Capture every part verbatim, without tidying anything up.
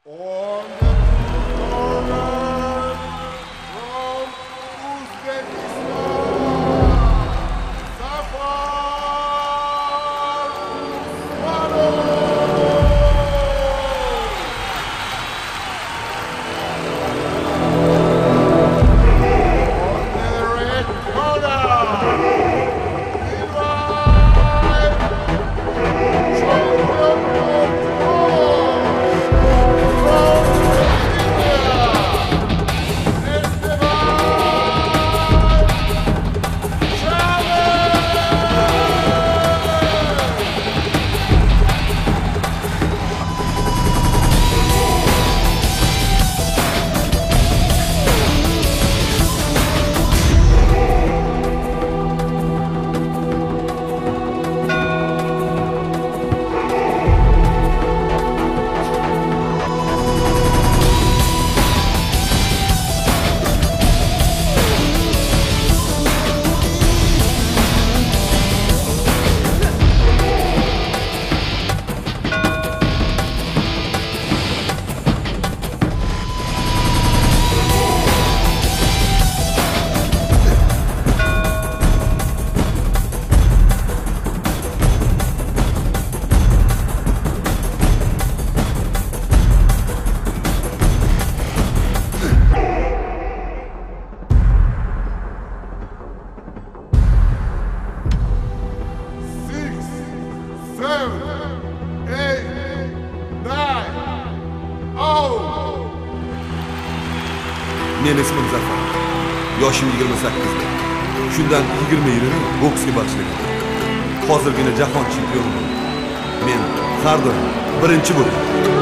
Men ismim Zafar. Yoshim yigirma sakkiz. Shundan yigirma yilini boksga bag'ishlagan. Hozirgina jahon chempioni. Men har doim birinchi bo'laman.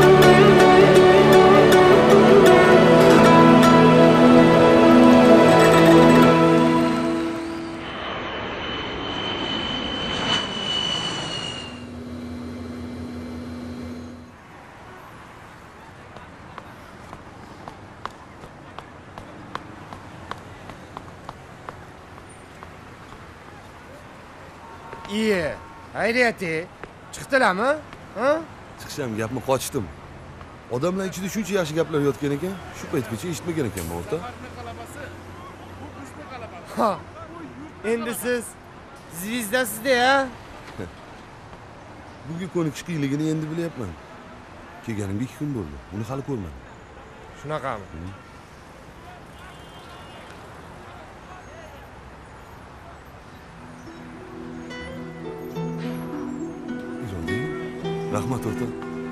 İyi. Hayriyati. Chiqdilarmi? Ha? Chiqisham gapni qochdim. Odamlar ichida shuncha yaxshi gaplar yotgan ekan, shu paytgacha eshitmagan ekanman o'rta. Ha. Endi siz zvizdasiz-da, ha? Bugun ko'nikish qiyinligini endi bilyapman. Kelganimga ikki kun bo'ldi. Uni hali ko'rmadim. Shunaqami? Rahmat o'rta.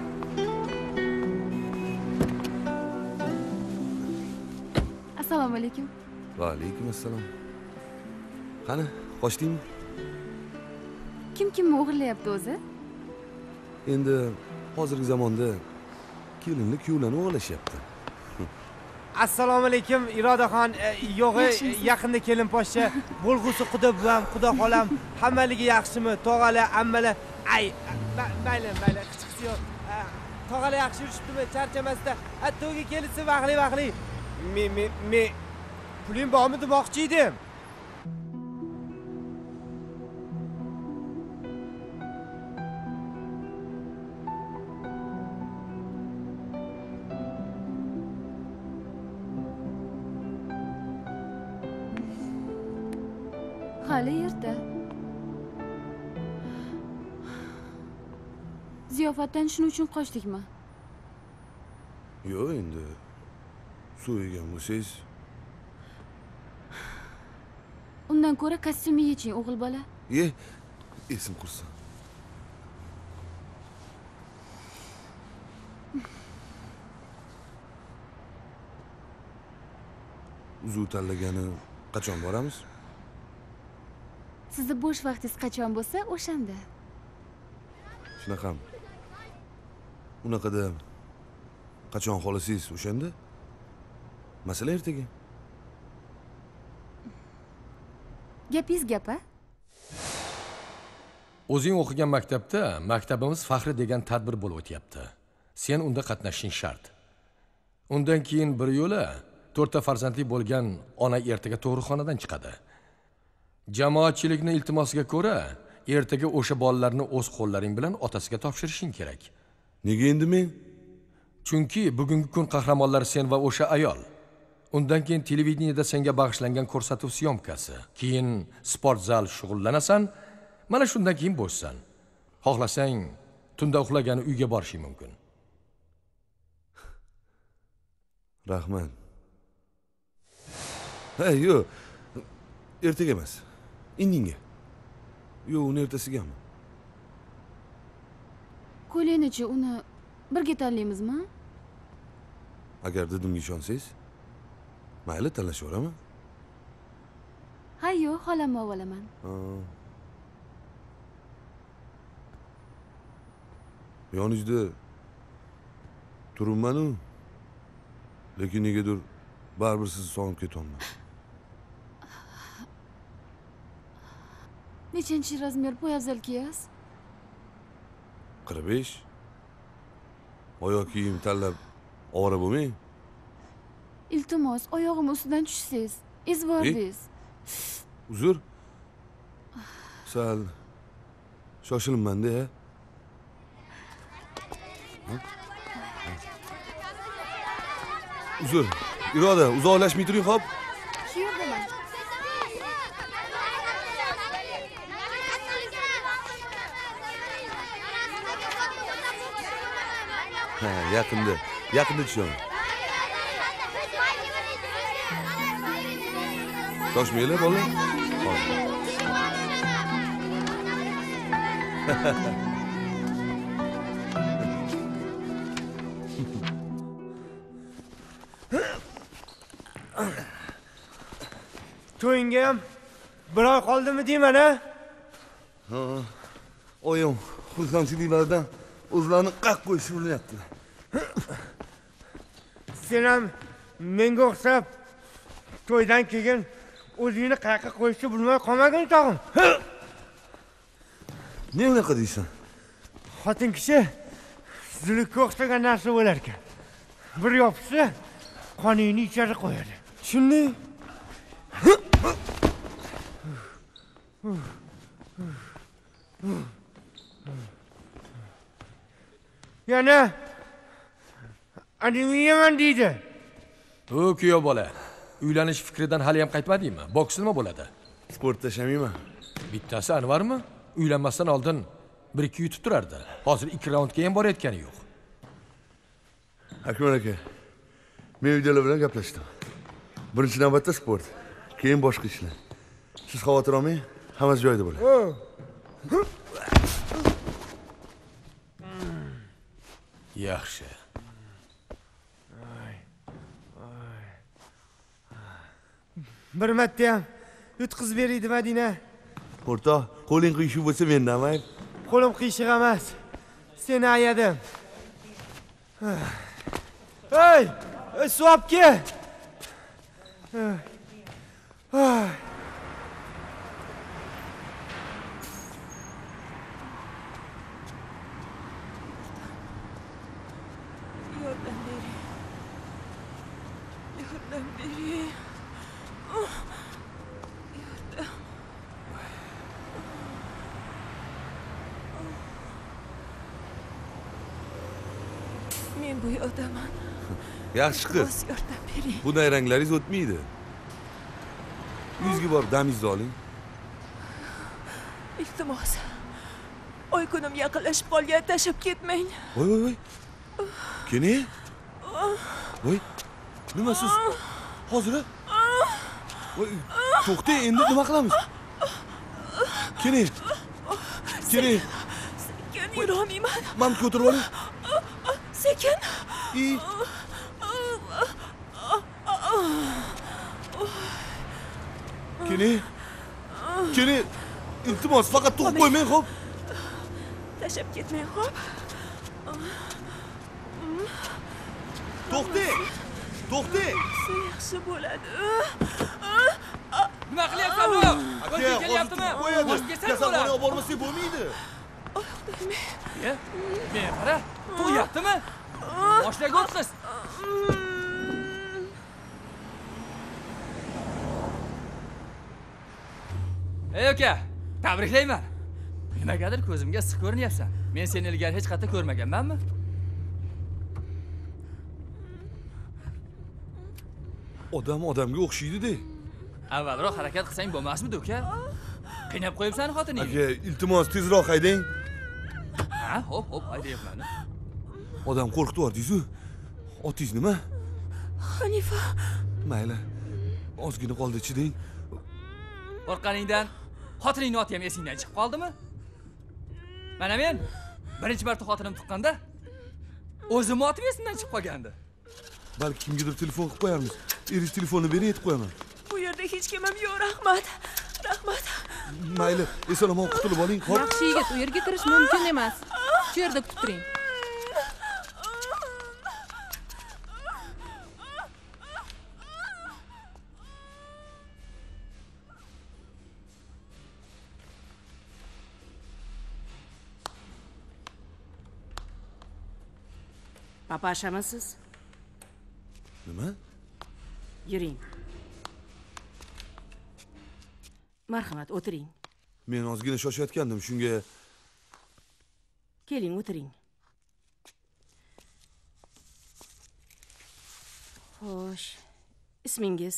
Assalomu alaykum. Va alaykum assalom. Qani, qochdingmi? Kim kimni o'g'irlayapti o'zi? Endi hozirgi zamonda kelinni kuyovlarni o'g'irlashyapti. Assalomu alaykum Irodaxon. Yo'g'i yaqinda kelin poshsha, bo'lg'usi quda buvam, quda xolam, hammaligi yaxshimi? Tog'alar, ammalar, ay, mayli, mayli, hech yo'q. Tog'alar yaxshi yurishibdimi? Charchamasda. Hatto'ga kelisi vaqli vaqli. Men men men pulim bormi demoqchi edim. Hali erta. Ziyofatdan shuning uchun qochdikmi? Yo'q, endi suv yegan bo'lsangiz. Undan ko'ra kostyumni yeching, o'g'il bola. Ye, esim qursin. Uzuv tanlagani qachon boramiz? Sizni bo'sh vaqtingiz qachon bo'lsa, o'shanda. Shunaqami? Unaqada qachon xohlasangiz o'shanda? Masala ertaga. Gapingiz gap-a? O'zing o'qigan maktabda maktabimiz faxri degan tadbir bo'lib o'tyapti. Sen unda qatnashing shart. Undan keyin bir yo'la to'rtta farzandli bo'lgan ona ertaga tug'ruqxonadan chiqadi. Jamoatchilikni iltimosiga ko'ra, ertaga o'sha bolalarni o'z qo'llaring bilan otasiga topshirishing kerak. Nega endi men? Chunki bugungi kun qahramonlari sen va o'sha ayol. Undan keyin televideniyada senga bag'ishlangan ko'rsatuv syomkasi. Keyin sport zal shug'ullanasan, mana shundan keyin bo'shsan. Xohlasang, tunda uxlagani uyga borishing mumkin. Rahmat. Hey, yo'q. Ertaga emas. Indinga. Yo'q, uni ertasigami? Ko'ylakni-chi, uni birga tanlaymizmi? Agar dedimga ishonsangiz, mayli tanlashaveraman. Ha, yo'q, xolamni olaman. Yoningizda turibman-u, lekin negadir baribir sizni sog'inib ketyapman. Nechanchi razmer poyabzal kiyasiz? qirq besh. Oyoq kiyim tanlab ovora bo'lmang. Iltimos, oyog'im ustidan tushsangiz, ezvordingiz. Uzr. Sal shoshilibman-da. Uzr. Iroda, uzoqlashmay turing, xo'p? Shu yerdaman. Ha, yaqinda. Yaqinda tushaman. Shoshmanglar, bola. To'yingga ham bir oy qoldimi deyman, ha? Ha. Oyim xursandchiliklardan o'zlarini qaq qo'yishni urinayaptilar. Sen ham menga o'xshab to'ydan keyin o'zingni qayerga qo'yishni bilmay qolmagin tog'im. Ne unaqa deysan? Xotin kishi zulukka o'xshagan narsa bo'lar ekan. Bir yopsa, qoningni ichari qo'yadi. Tushunding? Yana animayaman deydi. O, kuyov bola. Uylanish fikridan hali ham qaytmadingmi? Boks nima bo'ladi? Sport tashamayman. Bittasi Anvarmi? Uylanmasdan oldin bir ikki yutib turardi. Hozir ikki raundga ham borayotgani yo'q. Akmal aka, men uydalar bilan gaplashdim. Birinchi navbatda sport, keyin boshqa ishlar. Siz xavotir olmang, hammasi joyida bo'ladi. Yaxshi. Bir marta ham yutqizib beraydi Madina. O'rtoq, qo'ling qiyshiq bo'lsa mendan mayl. Qo'lim qiyshiq emas. Seni ayadim. Hey, suv olib kel. Yordam bering. Yordam bering. Men bu yo'ldaman. Yaxshi qiz. Yordam bering. Bu nayranglaringiz o'tmaydi. Uyingizga borib damingizni oling. Iltimos. Oy kunim yaqinlashib qolgan, tashlab ketmang. Voy voy voy. Keni? Voy. Nima siz? Hozir? Voy, to'xtang, endi nima qilamiz? Keni? Keni? Sekin yurolmayman. Men ko'tarib oling. Sekin. I. Keni? Keni? Iltimos, faqat to'xtab qo'ymang, xo'p? Tashlab ketmang, xo'p? To'xtang! To'xtang! Yaxshi bo'ladi. Nima qilyapsan bu? Qo'lga kelyaptimi? Kasalxonaga olib bormasak bo'lmaydi. Ye? Men qara, tug'yaptimi? Boshlaga o'tqiz. Ey aka, tabriklayman. Nimagadir ko'zimga issiq ko'rinyapsan. Men seni ilgari hech qayerda ko'rmaganmanmi? Odam odamga o'xshaydi-da. Avvalroq harakat qilsang bo'lmasmidi, uka? Qiynab qo'yibsan xotiningni. Aka, iltimos tezroq haydang. Ha, hop, hop, haydayapman. Odam qo'rqitib yubordingiz-ku. Otingiz nima? Hanifa. Mayli. Ozgina qoldi chiding. Qo'rqqaningdan xotiningning oti ham esingdan chiqib qoldimi? Mana men birinchi marta xotinim tuqqanda o'zim otim esimdan chiqib qolgandi. Balki kimgadir telefon qilib qo'yarmiz. Eringiz telefonini bering, aytib qo'yaman. Bu yerda hech kim ham yo'q, rahmat. Rahmat. Mayli, eson-omon qutulib oling. Hop. Yaxshi yigit, u yerga kirish mumkin emas. Shu yerda kutib turing. Papashamisiz? Nima? Yuring. Marhamat, o'tiring. Men ozgina shoshayotgandim, shunga. Keling, o'tiring. Xo'sh, ismingiz?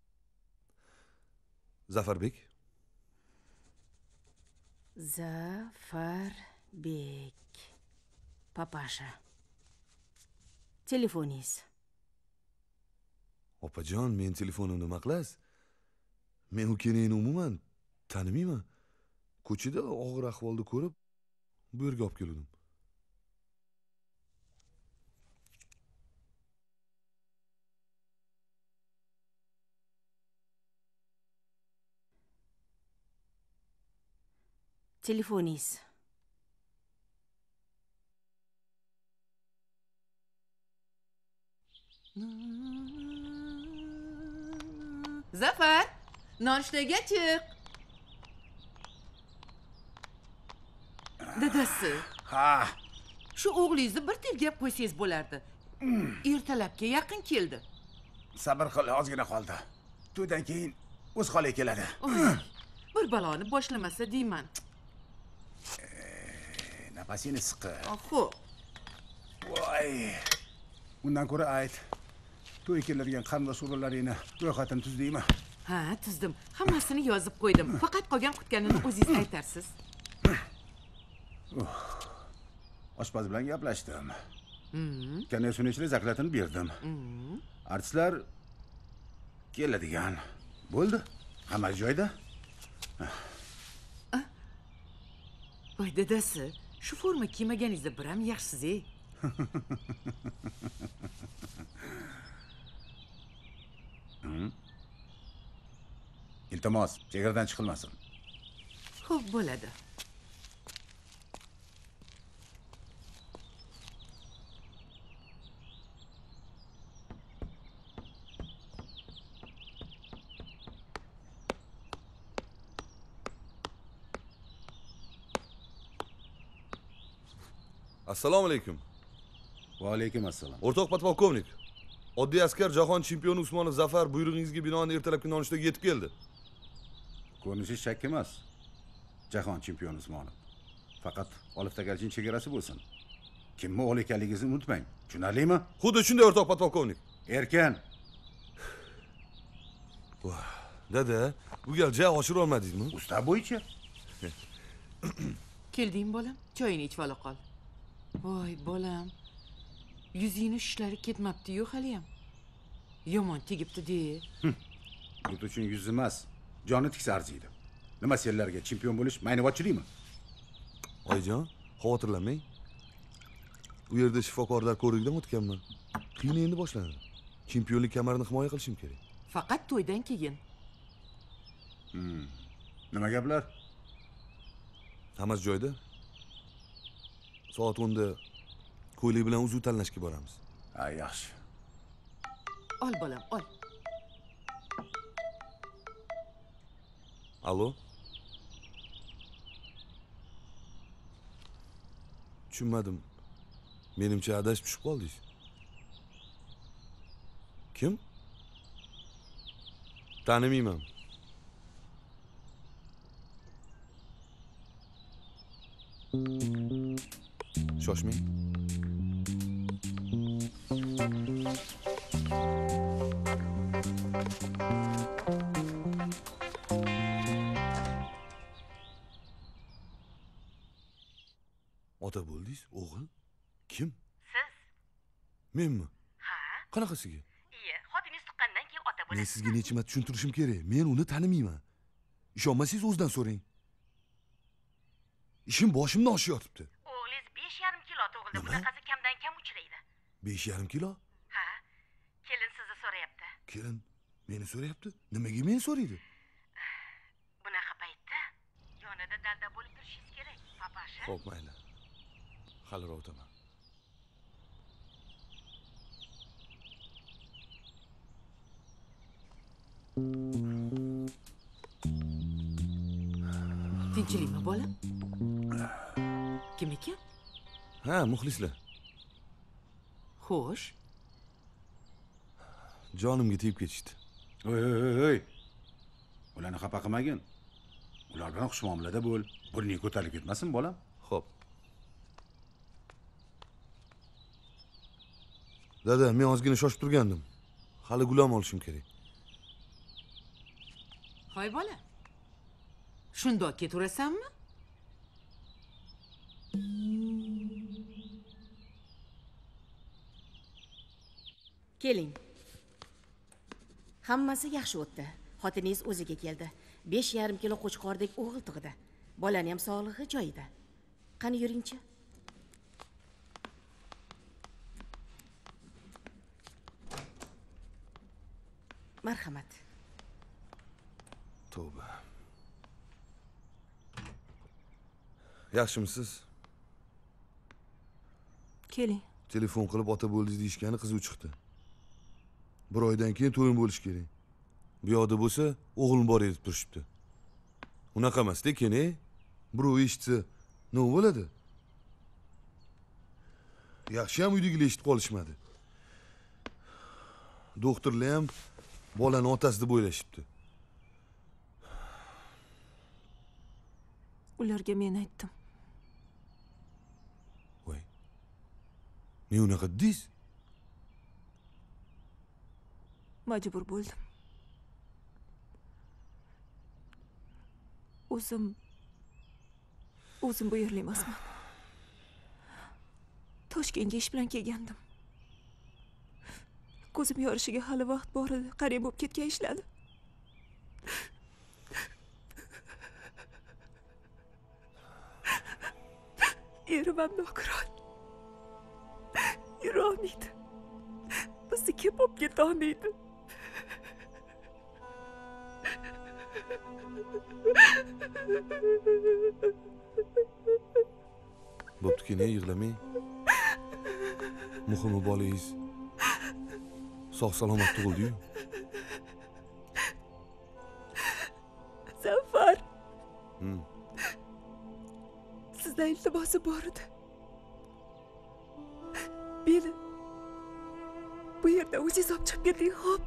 Zafarbek. Zafarbek. Papasha. Telefoningiz? Opajon, men telefonimni nima qilasiz? Men ukeningni umuman tanimayman. Ko'chada og'ir ahvolda ko'rib, bu yerga olib keldim. Telefoningiz? Zafar, nonushtaga chiq. Dadasi. Ha. Shu o'g'lingizni bir tergab qo'ysangiz bo'lardi. Ertalabga yaqin keldi. Sabr qil, ozgina qoldi. To'ydan keyin o'z holiga keladi. Bir baloni boshlamasa deyman. Nafasini siqi. Xo'p. Voy. Undan ko'ra ayt. To'y keladigan qarindosh urug'laringni ro'yxatini tuzdingmi? Ha, tuzdim. Hammasini yozib qo'ydim. Faqat qolgan qutganini o'zingiz aytarsiz. Oshpaz bilan gaplashdim. Konditsionerchilik zaklatini berdim. Artistlar keladigan. Bo'ldi. Hamma joyda. Voy dadasi, shu forma kiymaganingizda bir ham yaxshisiz-ey. Iltimos, chegaradan chiqilmasin. Xo'p, bo'ladi. Assalomu alaykum. Va alaykum assalom. O'rtoq podpolkovnik. Oddiy askar jahon chempioni Usmonov Zafar buyrug'ingizga binoan ertalabki nonushtaga yetib keldi. Ko'rinishi shak emas. Jahon chempioni Usmonov. Faqat olib tagarchining chegarasi bo'lsin. Kimni o'g'li ekanligingizni unutmang. Tushunarlimi? Xuddi shunday o'rtoq podpolkovnik. Erkan. Voh, dada, bu gal ja oshira olmadingizmi? Usta bo'yicha. Kelding bolam, choyini ichib ola qol. Voy bolam. Yuzingni shishlari ketmabdi-yu hali ham. Yomon tegibdi-de. Bu uchun yuz emas, joni tiksa arziydi. Nima senlarga chempion bo'lish maynavatchilikmi? Oyijon, xavotirlanmang. U yerda shifokorlar ko'rikdan o'tganman. Qiyin endi boshlanadi. Chempionlik kamarini himoya qilishim kerak. Faqat to'ydan keyin. Hmm. Nima gaplar? Hammasi joyida. Soat o'nda ko'ylik bilan uzuv tanlashga boramiz. Ha, yaxshi. Ol bolam, ol. Allo? Tushunmadim. Menimcha adashib tushib qoldingiz. Kim? Tanimayman. Shoshmang. bo'ldingiz? O'g'il? Kim? Siz? Menmi? Ha? Qanaqasiga? Iye, xotiningiz tuqqandan keyin ota Men bo'lasiz. sizga necha marta tushuntirishim kerak. Men uni tanimayman. Ishonmasangiz o'zidan so'rang. Ishim boshimdan oshib yotibdi. O'g'lingiz besh yarim kilo tug'ildi. Nima? Bunaqasi kamdan kam uchraydi. besh yarim kilo? Ha? Kelin sizni so'rayapti. Kelin meni so'rayapti. Nimaga meni so'raydi? Bunaqa paytda yonida dalda bo'lib turishingiz kerak, papasha. Xo'p, mayli. Haliroq o'taman. Tinchlikmi bolam? Kim ekan? Ha, muxlislar. Xo'sh. Jonimga tegib ketishdi. Oy, oy, oy. Ularni xafa qilmagin. Ular bilan xushmuomalada bo'l. Burning ko'tarilib ketmasin, bolam. Xo'p. Dada, men ozgina shoshib turgandim. Hali gulam olishim kerak. Hoy bola. Shundoq keturasanmi? Keling. Hammasi yaxshi o'tdi. Xotiningiz o'ziga keldi. besh yarim kilo qo'chqordek o'g'il tug'di. Bolani ham sog'lig'i joyida. Qani yuringchi. Marhamat. Tavba. Yaxshimisiz? Keling. Telefon qilib ota bo'ldingiz deyishgani qiziq chiqdi. Bir oydan keyin to'yim bo'lish kerak. Bu yoqda bo'lsa, o'g'lim bor deb turishibdi. Unaqa emas lekin, ey, birov eshitsa, nima bo'ladi? Yaxshi ham uydagilar eshitib qolishmadi. Doktorlar ham bolani otasi deb o'ylashibdi. Ularga men aytdim. Voy. Men unaqa dedingiz? Majbur bo'ldim. O'zim o'zim bu yerlik emasman. Toshkentga ish bilan kelgandim. Ko'zim yorishiga hali vaqt bor edi. Qariyb bo'lib ketgan ishladi. Erim ham nogiron. Yura olmaydi. Bizni kim olib keta olmaydi. Bo'pti, keyin yig'lamang. Muhimi bolangiz sog' salomat tug'ildi-yu. Zafar. Hmm. Sizdan iltimosim bor edi. Meni bu yerda o'zingiz olib chiqib keting, xo'p?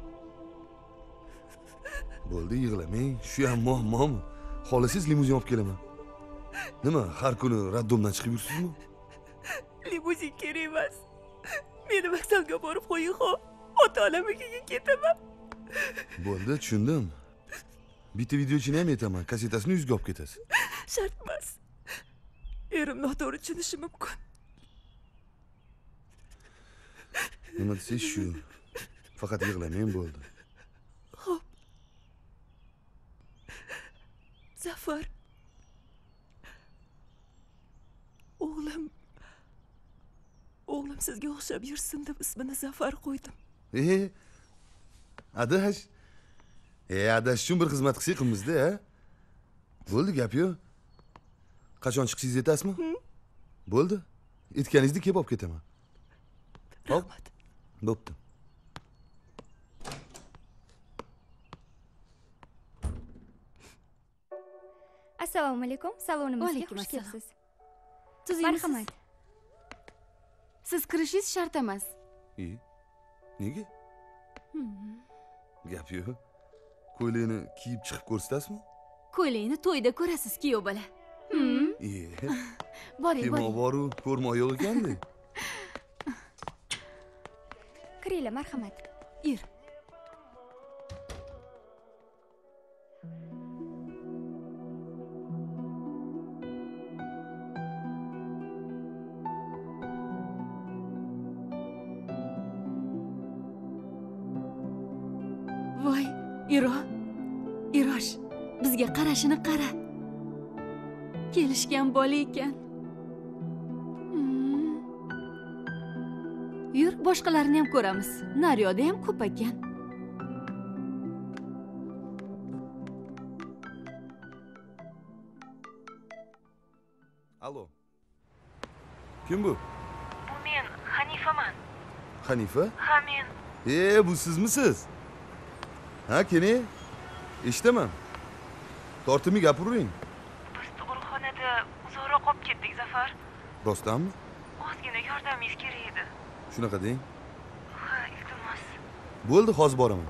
Bo'ldi, yig'lamang. Shu ham muammomi? Xohlasangiz limuzin olib kelaman. Nima, har kuni raddomdan chiqib yursizmi? Limuzin kerak emas. Meni vokzalga borib qo'ying, xo'p? Ota-onamnikiga ketaman. Bo'ldi, tushundim. Bitta videochini ham aytaman, kasetasini yuzga olib ketasiz. Shart emas. Erim noto'g'ri tushunishi mumkin. Nima desangiz shu. Faqat yig'lamang, bo'ldi. Xo'p. Zafar. O'g'lim O'g'lim sizga o'xshab yursin deb ismini Zafar qo'ydim. E, adash. E, adash uchun bir xizmat qilsak qilmizda, ha? Bo'ldi, gap yo'q. Qachon chiqishingizni aytasizmi? Bo'ldi. Aytganingizni kelib olib ketaman. Rahmat. Bo'pti. Assalomu alaykum. Salonimizga xush kelibsiz. Marhamat. Siz kirishingiz shart emas. E, nega? Gap yo'q. Ko'ylakni kiyib chiqib ko'rsatasizmi? Ko'ylakni to'yda ko'rasiz, kuyov bola. E, Boring, kema boring. boru, ko'rma yo'q ekanda. Kiringlar, marhamat. Yur. voy iro irosh bizga qarashini qara kelishgan bola ekan. Hmm. Yur boshqalarni ham ko'ramiz. Naryoda ham ko'p ekan. Alo. Kim bu? Bu men Hanifaman. Hanifa? Ha, men. E, bu sizmisiz? Ha, keni? Eshitaman. Tortimi gapiring. Biz tug'ruqxonada uzoqroq qolib ketdik, Zafar. Rostdanmi? Ozgina yordamingiz kerak edi. Shunaqa deng. Ha, iltimos. Bo'ldi, hozir boraman.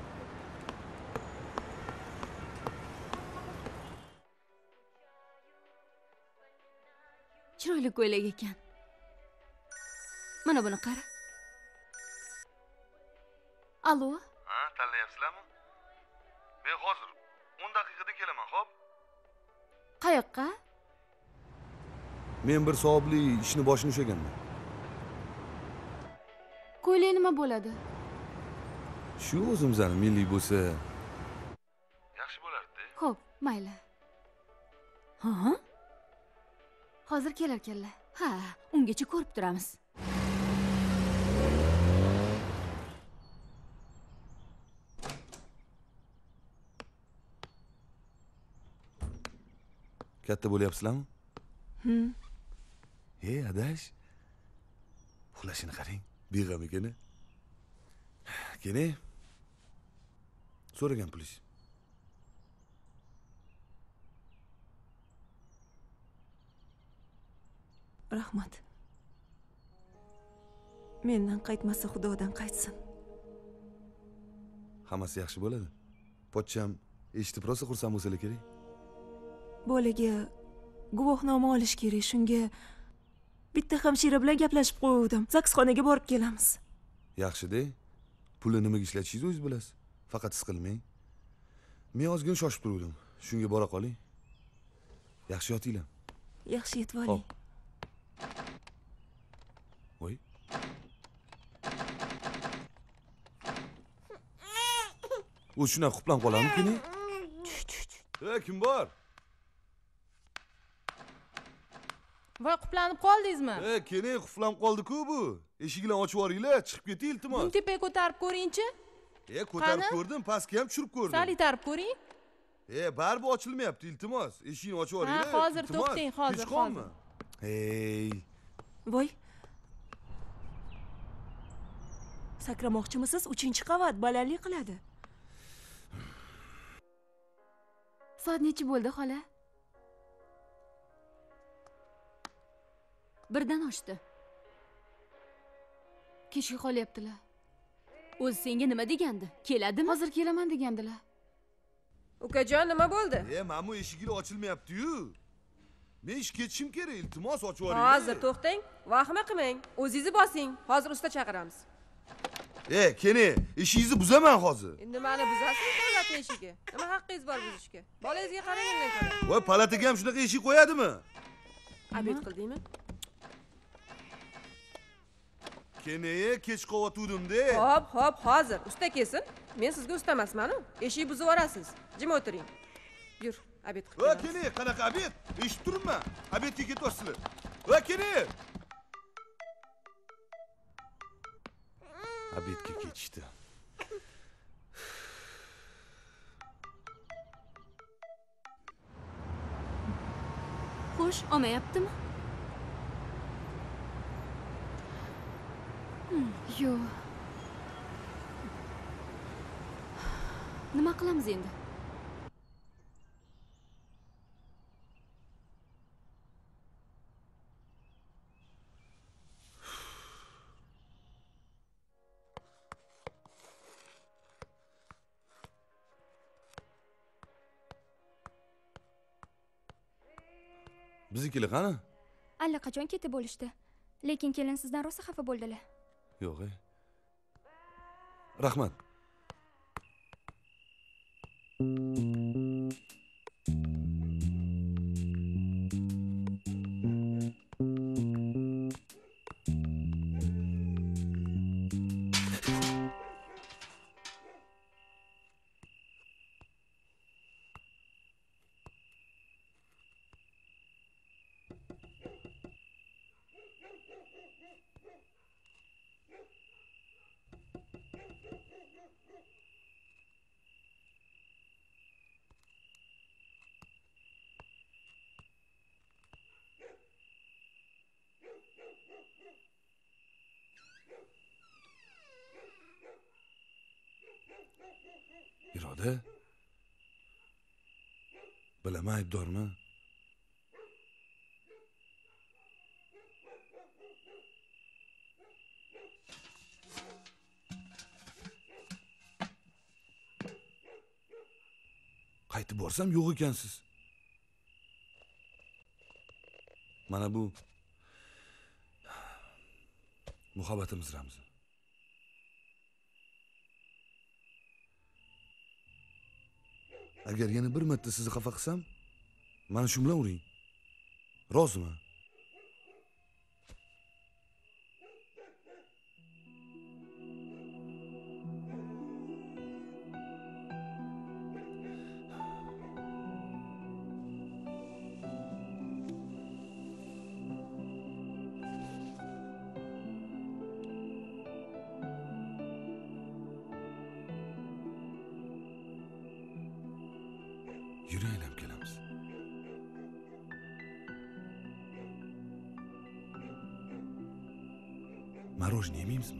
Chiroyli ko'ylak ekan. Mana buni qara. Alo? Ha, tanlayapsizlarmi? Men hozir o'n daqiqada kelaman, xo'p? Qayoqqa? Men bir savobli ishni boshini ushlaganman. Ko'ylak nima bo'ladi? Shu o'zimizning milliy bo'lsa yaxshi bo'lardi. Xo'p, mayli. Ha? Hozir kelarkanlar. Ha, ungacha ko'rib turamiz. Katta bo'lyapsizlarmi? Hmm. Ey, adash. Uxlashini qarang. Beg'am ekan. Kene. So'ragan pulingiz. Rahmat. Mendan qaytmasa Xudodan qaytsin. Hammasi yaxshi bo'ladi. Pochcham eshitib rosa xursand bo'lsalar kerak. Bolaga guvohnoma olish kerak. Shunga bitta hamshira bilan gaplashib qo'ydim. Zaksxonaga borib kelamiz. Yaxshi-da. Pulni nimaga ishlatishingizni o'zingiz bilasiz. Faqat his qilmang. Men ozgina shoshib turdim. Shunga bora qoling. Yaxshi yotinglar. Yaxshi yetib oling. Voy. O'z shuna quplanib qolamikini? Ey, kim bor? Voy, quplanib qoldingizmi? Ey, kene quplanib qoldi-ku bu. Eshiklarni ochib yuboringlar, chiqib keting iltimos. Buni tepaga ko'tarib ko'ring-chi. E, ko'tarib ko'rdim, pastga ham tushirib ko'rdim. Sal itarib ko'ring. E, baribir ochilmayapti, iltimos. Eshikni ochib yuboringlar. Ha, hozir to'xting, hozir, hozir. Hey. Voy. Sakramoqchimisiz? uchinchi qavat balandlik qiladi. Soat necha bo'ldi, xola? Birdan ochdi. Kechga qolyaptilar. O'zi senga nima degandi? Keladimi? Hozir kelaman degandilar. Ukajon, nima bo'ldi? E, mana bu eshigini ochilmayapti-yu. Men ish ketishim kerak, iltimos ochib yuboringlar. Hozir to'xtang, vahima qilmang. O'zingizni bosing. Hozir usta chaqiramiz. E, kene, eshingizni buzaman hozir. Endi meni buzasiz davlatning eshigi. Nima haqqingiz bor buzishga? Bolangizga qaragandan ko'ra. Voy, palataga ham shunaqa eshik qo'yadimi? Obed qildingmi? Keneye kech qo'yatuvdim-da. Hop, hop, hozir usta kelsin. Men sizga usta emasman-ku. Eshik buzib yuborasiz. Jim o'tiring. Yur, obed qilib. Va kene, qanaqa obed? Eshitib turibman. Obedga ketyapsizlar. Va kene. Obedga ketishdi. Xo'sh, olmayaptimi? Yo'q. Nima qilamiz endi? Biznikilar qani? Allaqachon ketib bo'lishdi. Lekin kelin sizdan rosa xafa bo'ldilar. Yo'q, ey. Rahmat. Iroda? Bilaman aybdorman. Qaytib borsam yo'q ekansiz. Mana bu muhabbatimiz ramzi. Agar yana bir marta sizni xafa qilsam, mana shu bilan uring. Roziman? Yürü aylab kelamiz. Marojniy yemaymizmi?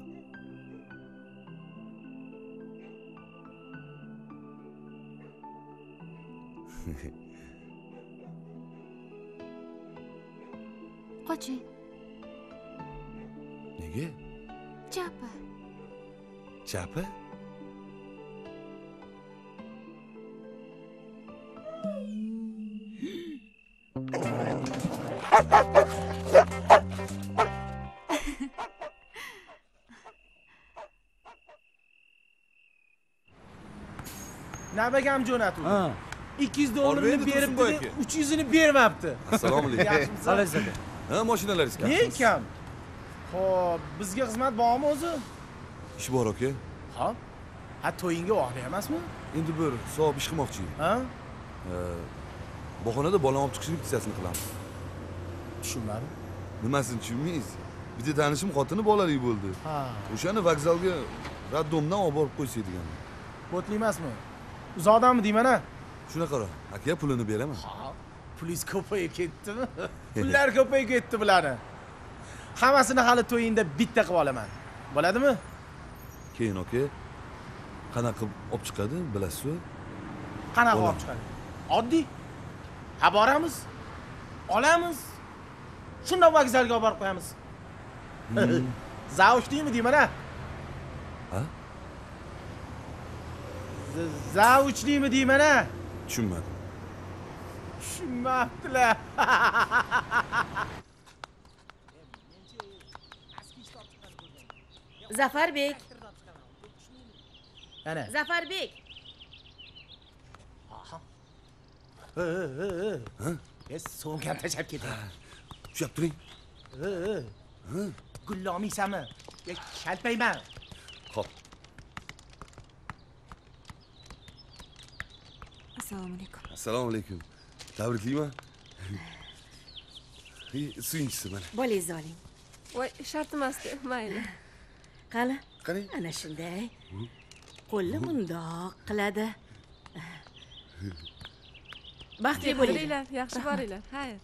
Qoching. Nega? Chapa. Chapa? Nabagam jo'natuvdi. Ha. ikki yuz dollarni Olmaydi, beribdi, Tursunboy aka. uch yuz ni bermabdi. Assalomu alaykum. Yaxshimisiz? Alaykum. Ha, mashinalaringiz kam. Ne kam? Xo'p, bizga xizmat bormi o'zi? Ish bor aka. Xo'p. Ha, to'yingga og'ir emasmi? Endi bir savob ish qilmoqchi. Ha? Bahonada bolam olib chiqishlik qissasini qilamiz. Tushunmadim. Nimasini tushunmaysiz? Bitta tanishim xotini bolali bo'ldi. Ha. O'shani vokzalga raddomdan olib borib qo'ysa degan. Bo'tli emasmi? Uzoqdanmi deyman a? Shunaqaroq. Aka pulini beraman. Ha. Pulingiz ko'payib ketdimi? Pullar ko'payib ketdi bularni. Hammasini hali to'yingda bitta qilib olaman. Bo'ladimi? Keyin aka qanaqa qilib olib chiqadi, bilasizmi? Qanaqa olib chiqadi? Oddiy. Ha, boramiz. Olamiz. Shunda vokzalga olib borib qo'yamiz. Zaushdimi deyman a? Ha? Zavuchlimi deyman a? Tushunmadim. Tushunmabdilar. Zafarbek. Ana. Zafarbek. Ha, ha, ha. Es so'ngam tashab ketadi. Tushab turing. Ha, ha. Gullolmaysanmi? Kalpayman. Xo'p. Assalomu alaykum. Assalomu alaykum. Tabriklayman. Suyunchisi mana. Bolangizni oling. Voy, shart emasdi, mayli. Qani? Qani? Ana shunday. Qo'lni mundoq qiladi. Baxtli bo'linglar. Yaxshi boringlar. Xayr.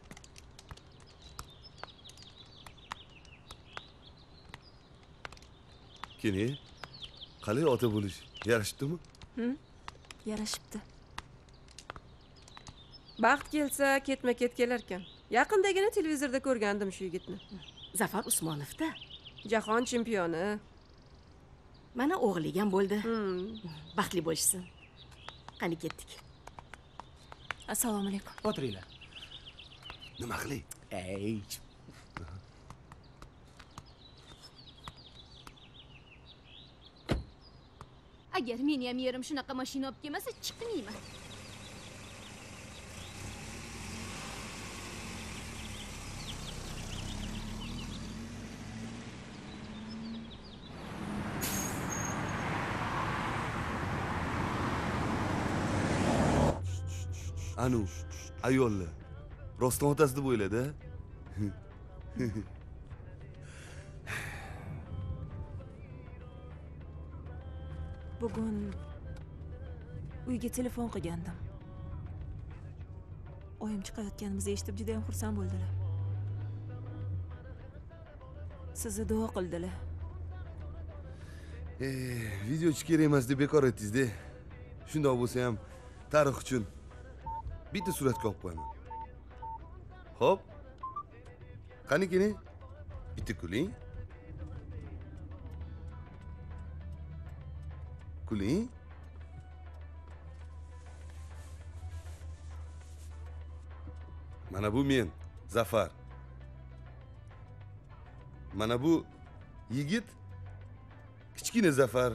Keyin qalay ota bo'lish yarashibdimi? Hm? Yarashibdi. Baxt kelsa ketma-ket kelar ekan. Yaqindagina televizorda ko'rgandim shu yigitni. Zafar Usmonovda. Jahon chempioni. Mana o'g'li ham bo'ldi. Hmm. Baxtli bo'lishsin. Qani ketdik. Assalomu alaykum. O'tiringlar. Nima qilay? Ey. Agar meni ham yerim shunaqa mashina olib kelmasa, chiqmayman. Anu, ayollar. Rostdan otasi deb o'yladi. Bugun uyga telefon qilgandim. Oyim chiqayotganimizni eshitib juda ham xursand bo'ldilar. Sizni duo qildilar. videochi kerak emas deb bekor aytdingiz-da. Shundoq bo'lsa ham tarix uchun bitta suratga olib qo'yaman. Xo'p. Qani keling? Bitta kuling. Kuling. Mana bu men, Zafar. Mana bu yigit kichkina Zafar.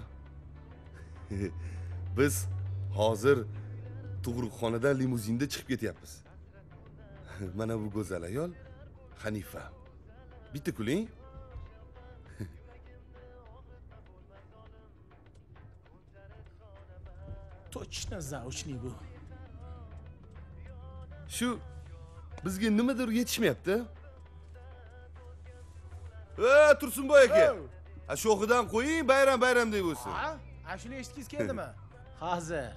Biz hozir tug'ruqxonadan limuzinda chiqib ketyapmiz. Mana bu go'zal ayol Hanifa. Bitta kuling. Точно zaучник bu. Shu bizga nimadir yetishmayapti. Ey, Tursunboy aka. Ha sho'xidan qo'ying, bayram-bayram deb bo'lsin. Ha? Ashula eshitgingiz keldimi? Hozir.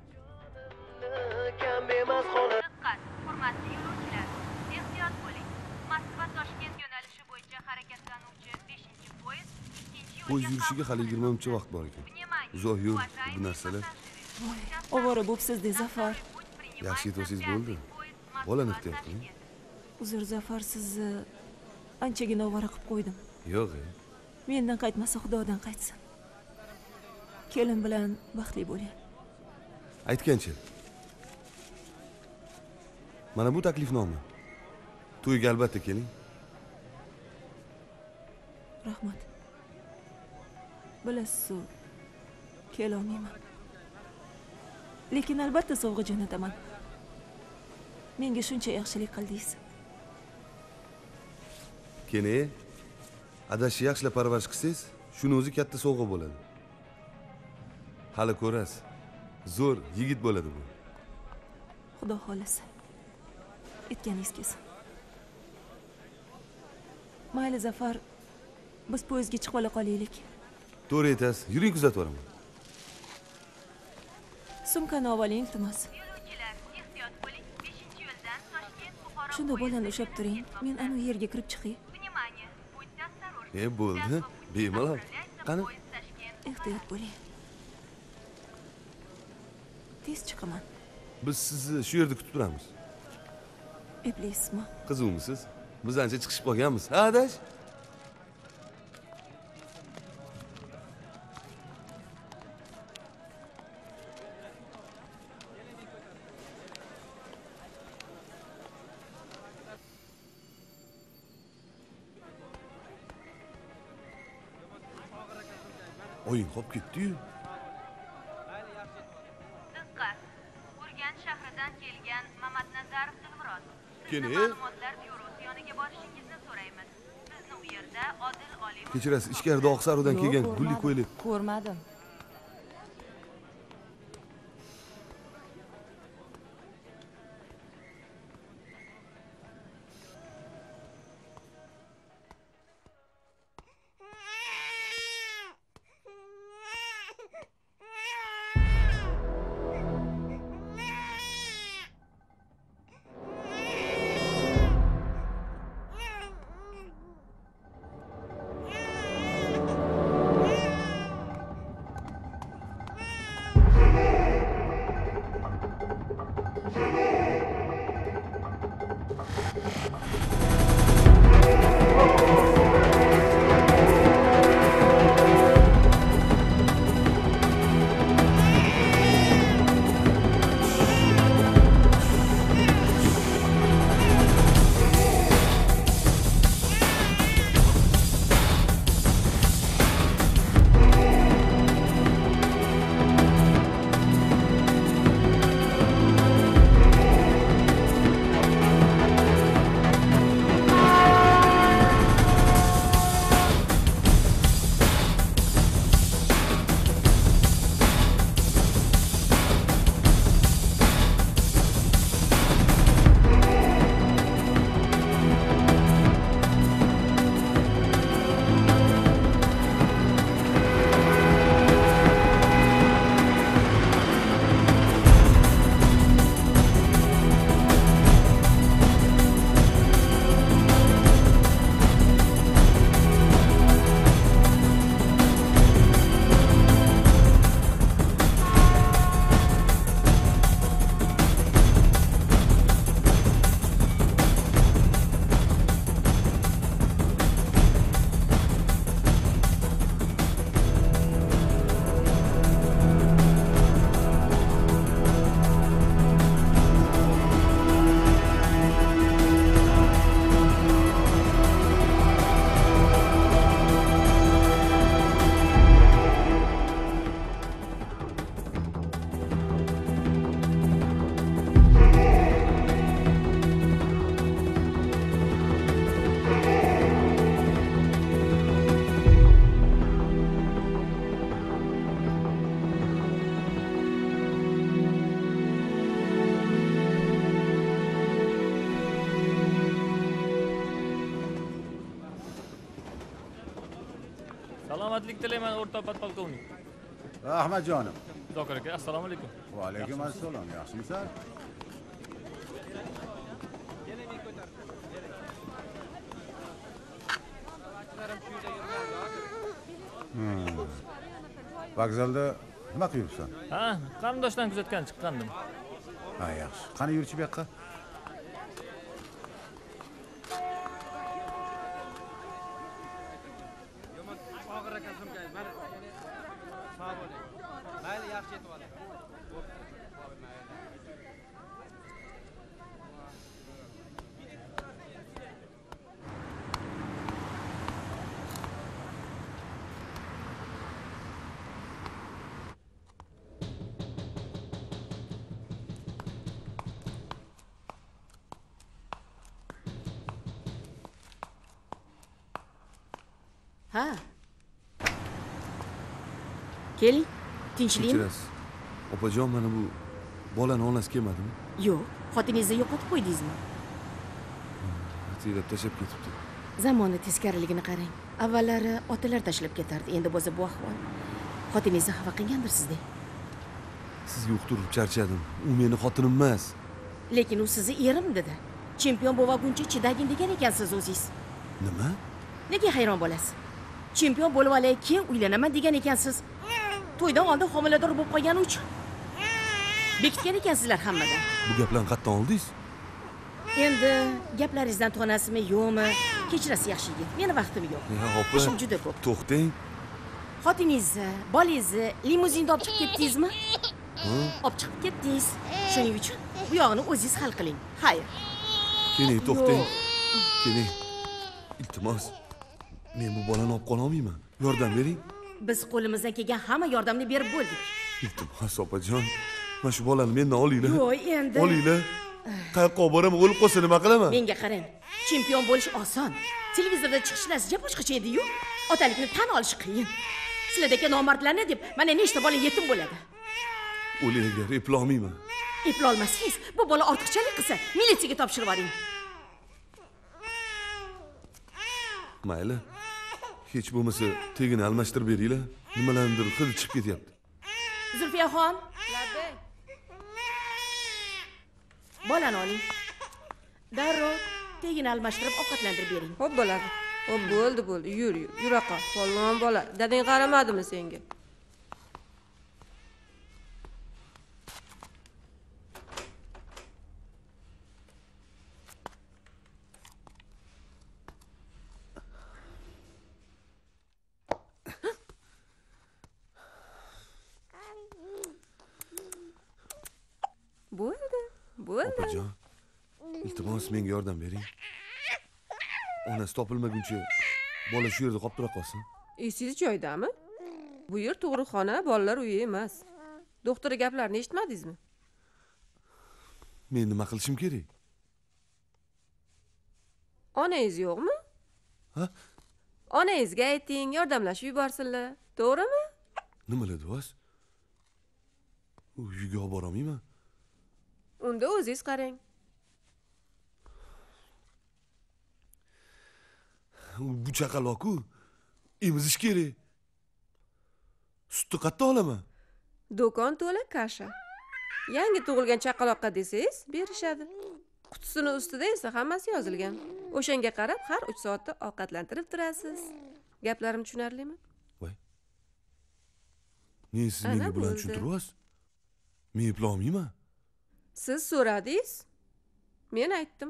Diqqat, hurmatli yo'lovchilar. Ehtiyot bo'ling. Moskva Toshkent yo'nalishi bo'yicha harakatlanuvchi beshinchi poyezd ikkinchi yo'lga Poyezd yurishiga hali yigirma minutcha vaqt bor ekan. Uzoq yo'l bu narsalar. Voy, ovora bo'psiz-da, Zafar. Yaxshi yetsangiz bo'ldi. Bolani ehtiyot qiling. Uzr, Zafar, sizni anchagina ovora qilib qo'ydim. Yo'q. Mendan qaytmasa, Xudodan qaytsin. Kelin bilan baxtli bo'ling. Aytgancha. Mana bu taklifnoma. To'yga albatta keling. Rahmat. Bilasiz-ku, kela olmayman. Lekin albatta sovg'a jo'nataman. Menga shuncha yaxshilik qildingiz. Kene, adashni yaxshilab parvarish qilsangiz, shuni o'zi katta sovg'a bo'ladi. Hali ko'rasiz. Zo'r yigit bo'ladi bu. Xudo xolasa. Aytganingiz kelsin. Mayli Zafar, biz poyezdga chiqib ola qolaylik. To'g'ri aytasiz. Yuring, kuzatib boraman. Sumkani oling, iltimos. Yo'lovchilar, ehtiyot bo'ling. beshinchi yo'ldan Toshkent Buxoro. Shunda bolani ushlab turing. Men anu yerga kirib chiqay. Внимание, будьте осторожны. E, bo'ldi. Bemalol. Qani? Ehtiyot bo'ling. Tez chiqaman. Biz sizni shu yerda kutib turamiz. Eplaysizmi? Qizuvmisiz? Biz ancha chiqishib qolganmiz. Ha, adash? Oying qolib ketdi-yu. Diqqat. Urganch shahridan kelgan Mamatnazarov Dilmurod. Kene? Ma'lumotlar byurosi yoniga borishingizni so'raymiz. Sizni u yerda Odil Oliy. Kechirasiz, ichkarida Oqsaroqdan kelgan gulli qo'yli. Ko'rmadim. Salomatlik tilayman, o'rta podpolkovnik. Ahmadjonim. Zokir aka, assalomu alaykum. Va alaykum assalom. Yaxshimisan? Hmm. Vokzalda nima qilibsan? Ha, qarindoshdan kuzatgan chiqqandim. Ha, yaxshi. Qani yurchi bu yoqqa? Mayli, yaxshi yetib oladi. Ha. Keling, tinchlikmi? Kechirasiz. Opajon, mana bu bolani onasi kelmadimi? Yo'q, xotiningizni yo'qotib qo'ydingizmi? Atirab tashlab ketibdi. Zamonni teskariligini qarang. Avvallari otalar tashlab ketardi, endi bo'lsa bu ahvol. Xotiningizni xafa qilgandir sizda. Sizga uqtirib charchadim. U meni xotinim emas. Lekin u sizni erim dedi. Chempion bo'lmaguncha chidagin degan ekansiz o'zingiz. Nima? Nega hayron bo'lasiz? Chempion bo'lib olay, keyin uylanaman degan ekansiz. To'ydan oldin homilador bo'lib qolgani uchun bekitgan ekansizlar hammadan. Bu gaplarni qayerdan oldingiz? Endi gaplaringizdan tonasizmi, yo'qmi? Kechirasiz yaxshi yigit. Meni vaqtim yo'q. Ya, opa. Ishim juda ko'p. To'xtang. Xotiningizni, bolangizni limuzinda olib chiqib ketdingizmi? Ha? Olib chiqib ketdingiz. Shuning uchun bu yog'ini o'zingiz hal qiling. Xayr. Keling, to'xtang. Keling. Iltimos. Men bu bolani olib qola olmayman. Yordam bering. Biz qo'limizdan kelgan hamma yordamni berib bo'ldik. Iltimos opajon. Mana shu bolani mendan olinglar. Yo'q, endi. Olinglar. Qayoqqa olib boraman, o'lib qolsa nima qilaman? Menga qarang. Chempion bo'lish oson. Televizorda chiqish narsa boshqacha edi-yu. Otalikni tan olish qiyin. Sizlardagi nomardlarni deb mana nechta bola yetim bo'ladi. O'liga eplolmayman. Eplolmasangiz, bu bola ortiqchalik qilsa, militsiyaga topshirib yuboring. Mayli. Hech bo'lmasa tegini almashtirib beringlar. Nimalarnidir xil chiqib ketyapti. Zulfiyaxon, Labbay. bolani oling. Darrov tegini almashtirib ovqatlantirib bering. Xo'p bo'ladi. Xo'p, bo'ldi, bo'ldi. Yur, yur. Yura qol. Polvon bola. Dadang qaramadimi senga? Bo'ldi, bo'ldi. Opajon, iltimos menga yordam bering. Onasi topilmaguncha bola shu yerda qolib tura qolsin. Esiz joydami? Bu yer tug'ruqxona, bolalar uyi emas. Doktor gaplarini eshitmadingizmi? Men nima qilishim kerak? Onangiz yo'qmi? Ha? Onangizga ayting, yordamlashib yuborsinlar. To'g'rimi? Nimalar deyapsiz? Uyga olib bora olmayman. Unda o'zingiz qarang. Bu chaqaloq-ku emizish kerak. Sutni qayerdan olaman? Do'kon to'la kasha. Yangi tug'ilgan chaqaloqqa desangiz, berishadi. Qutisini ustida esa hammasi yozilgan. O'shanga qarab har uch soatda ovqatlantirib turasiz. Gaplarim tushunarlimi? Voy. Ne siz menga bilan tushuntiryapsiz? Men eplolmayman. Siz so'radingiz, men aytdim.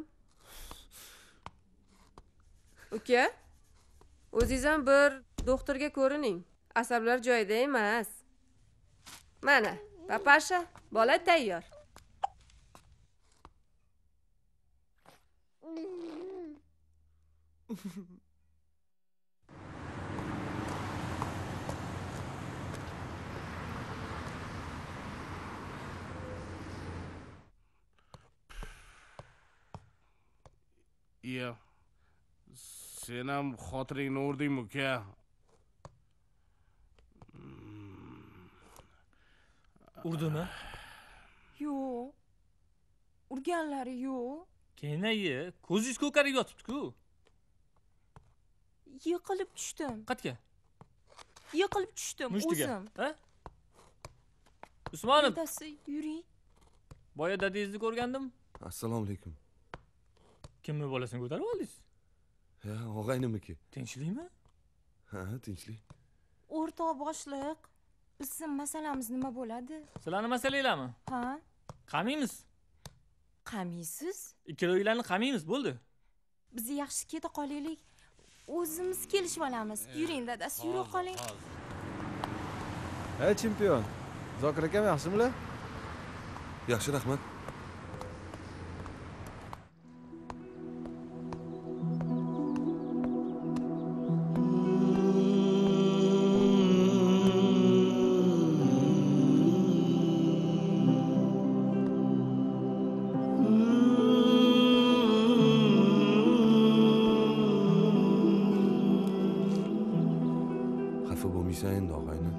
Uka, o'zingiz ham bir doktorga ko'rining. Asablar joyida emas. Mana, papasha, bola tayyor. Iya. Sen ham xotiringni urdingmi, uka? Urdimi? Yo'q. Urganlari yo'q. Keyin-ayi, ko'zingiz ko'karib yotibdi-ku. Yiqilib tushdim. Qayerga? yiqilib tushdim Mushtiga, o'zim. ha? Usmonov, Dadasi, yuring. boya dadangizni ko'rgandim. Assalomu alaykum. Kimni bolasini ko'tarib oldingiz? Ha, og'aynimniki. Tinchlikmi? Ha, tinchlik. O'rtoq boshliq, bizning masalamiz nima bo'ladi? Sizlarning masalanglarmi? Ha? Qamiymiz. Qamiysiz? Ikkalanglarni qamiymiz, bo'ldi. Biz yaxshi keta qolaylik. O'zimiz kelishib olamiz. Yuring dadasi, yura qoling. Hey chempion. Zokir akam yaxshimilar? Yaxshi, rahmat. Xafa bo'lmaysan endi, og'ayni.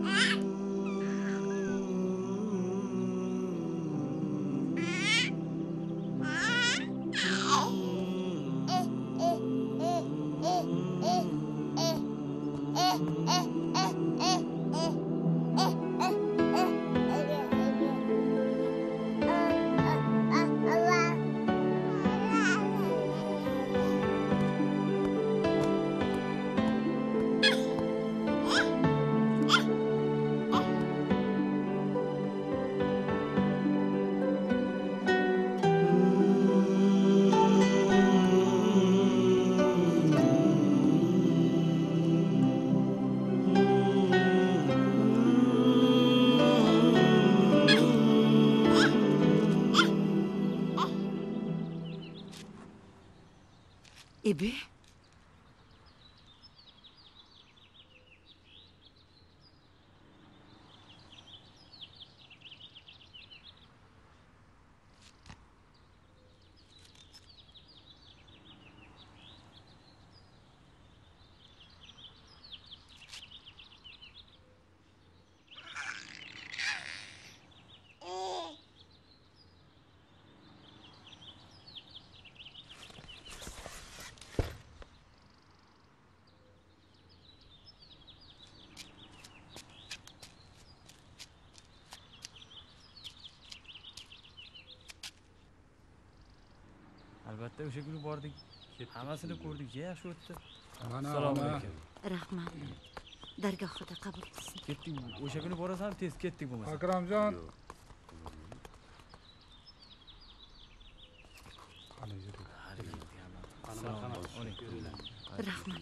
Ebe? Albatta o'sha kuni bordik. Hammasini ko'rdik. Yaxshi o'tdi. Assalomu alaykum. Rahmat. Dargohida qabul qilsin. Ketdik. O'sha kuni borasan, tez ketdik bo'lmasa. Akramjon. Rahmat.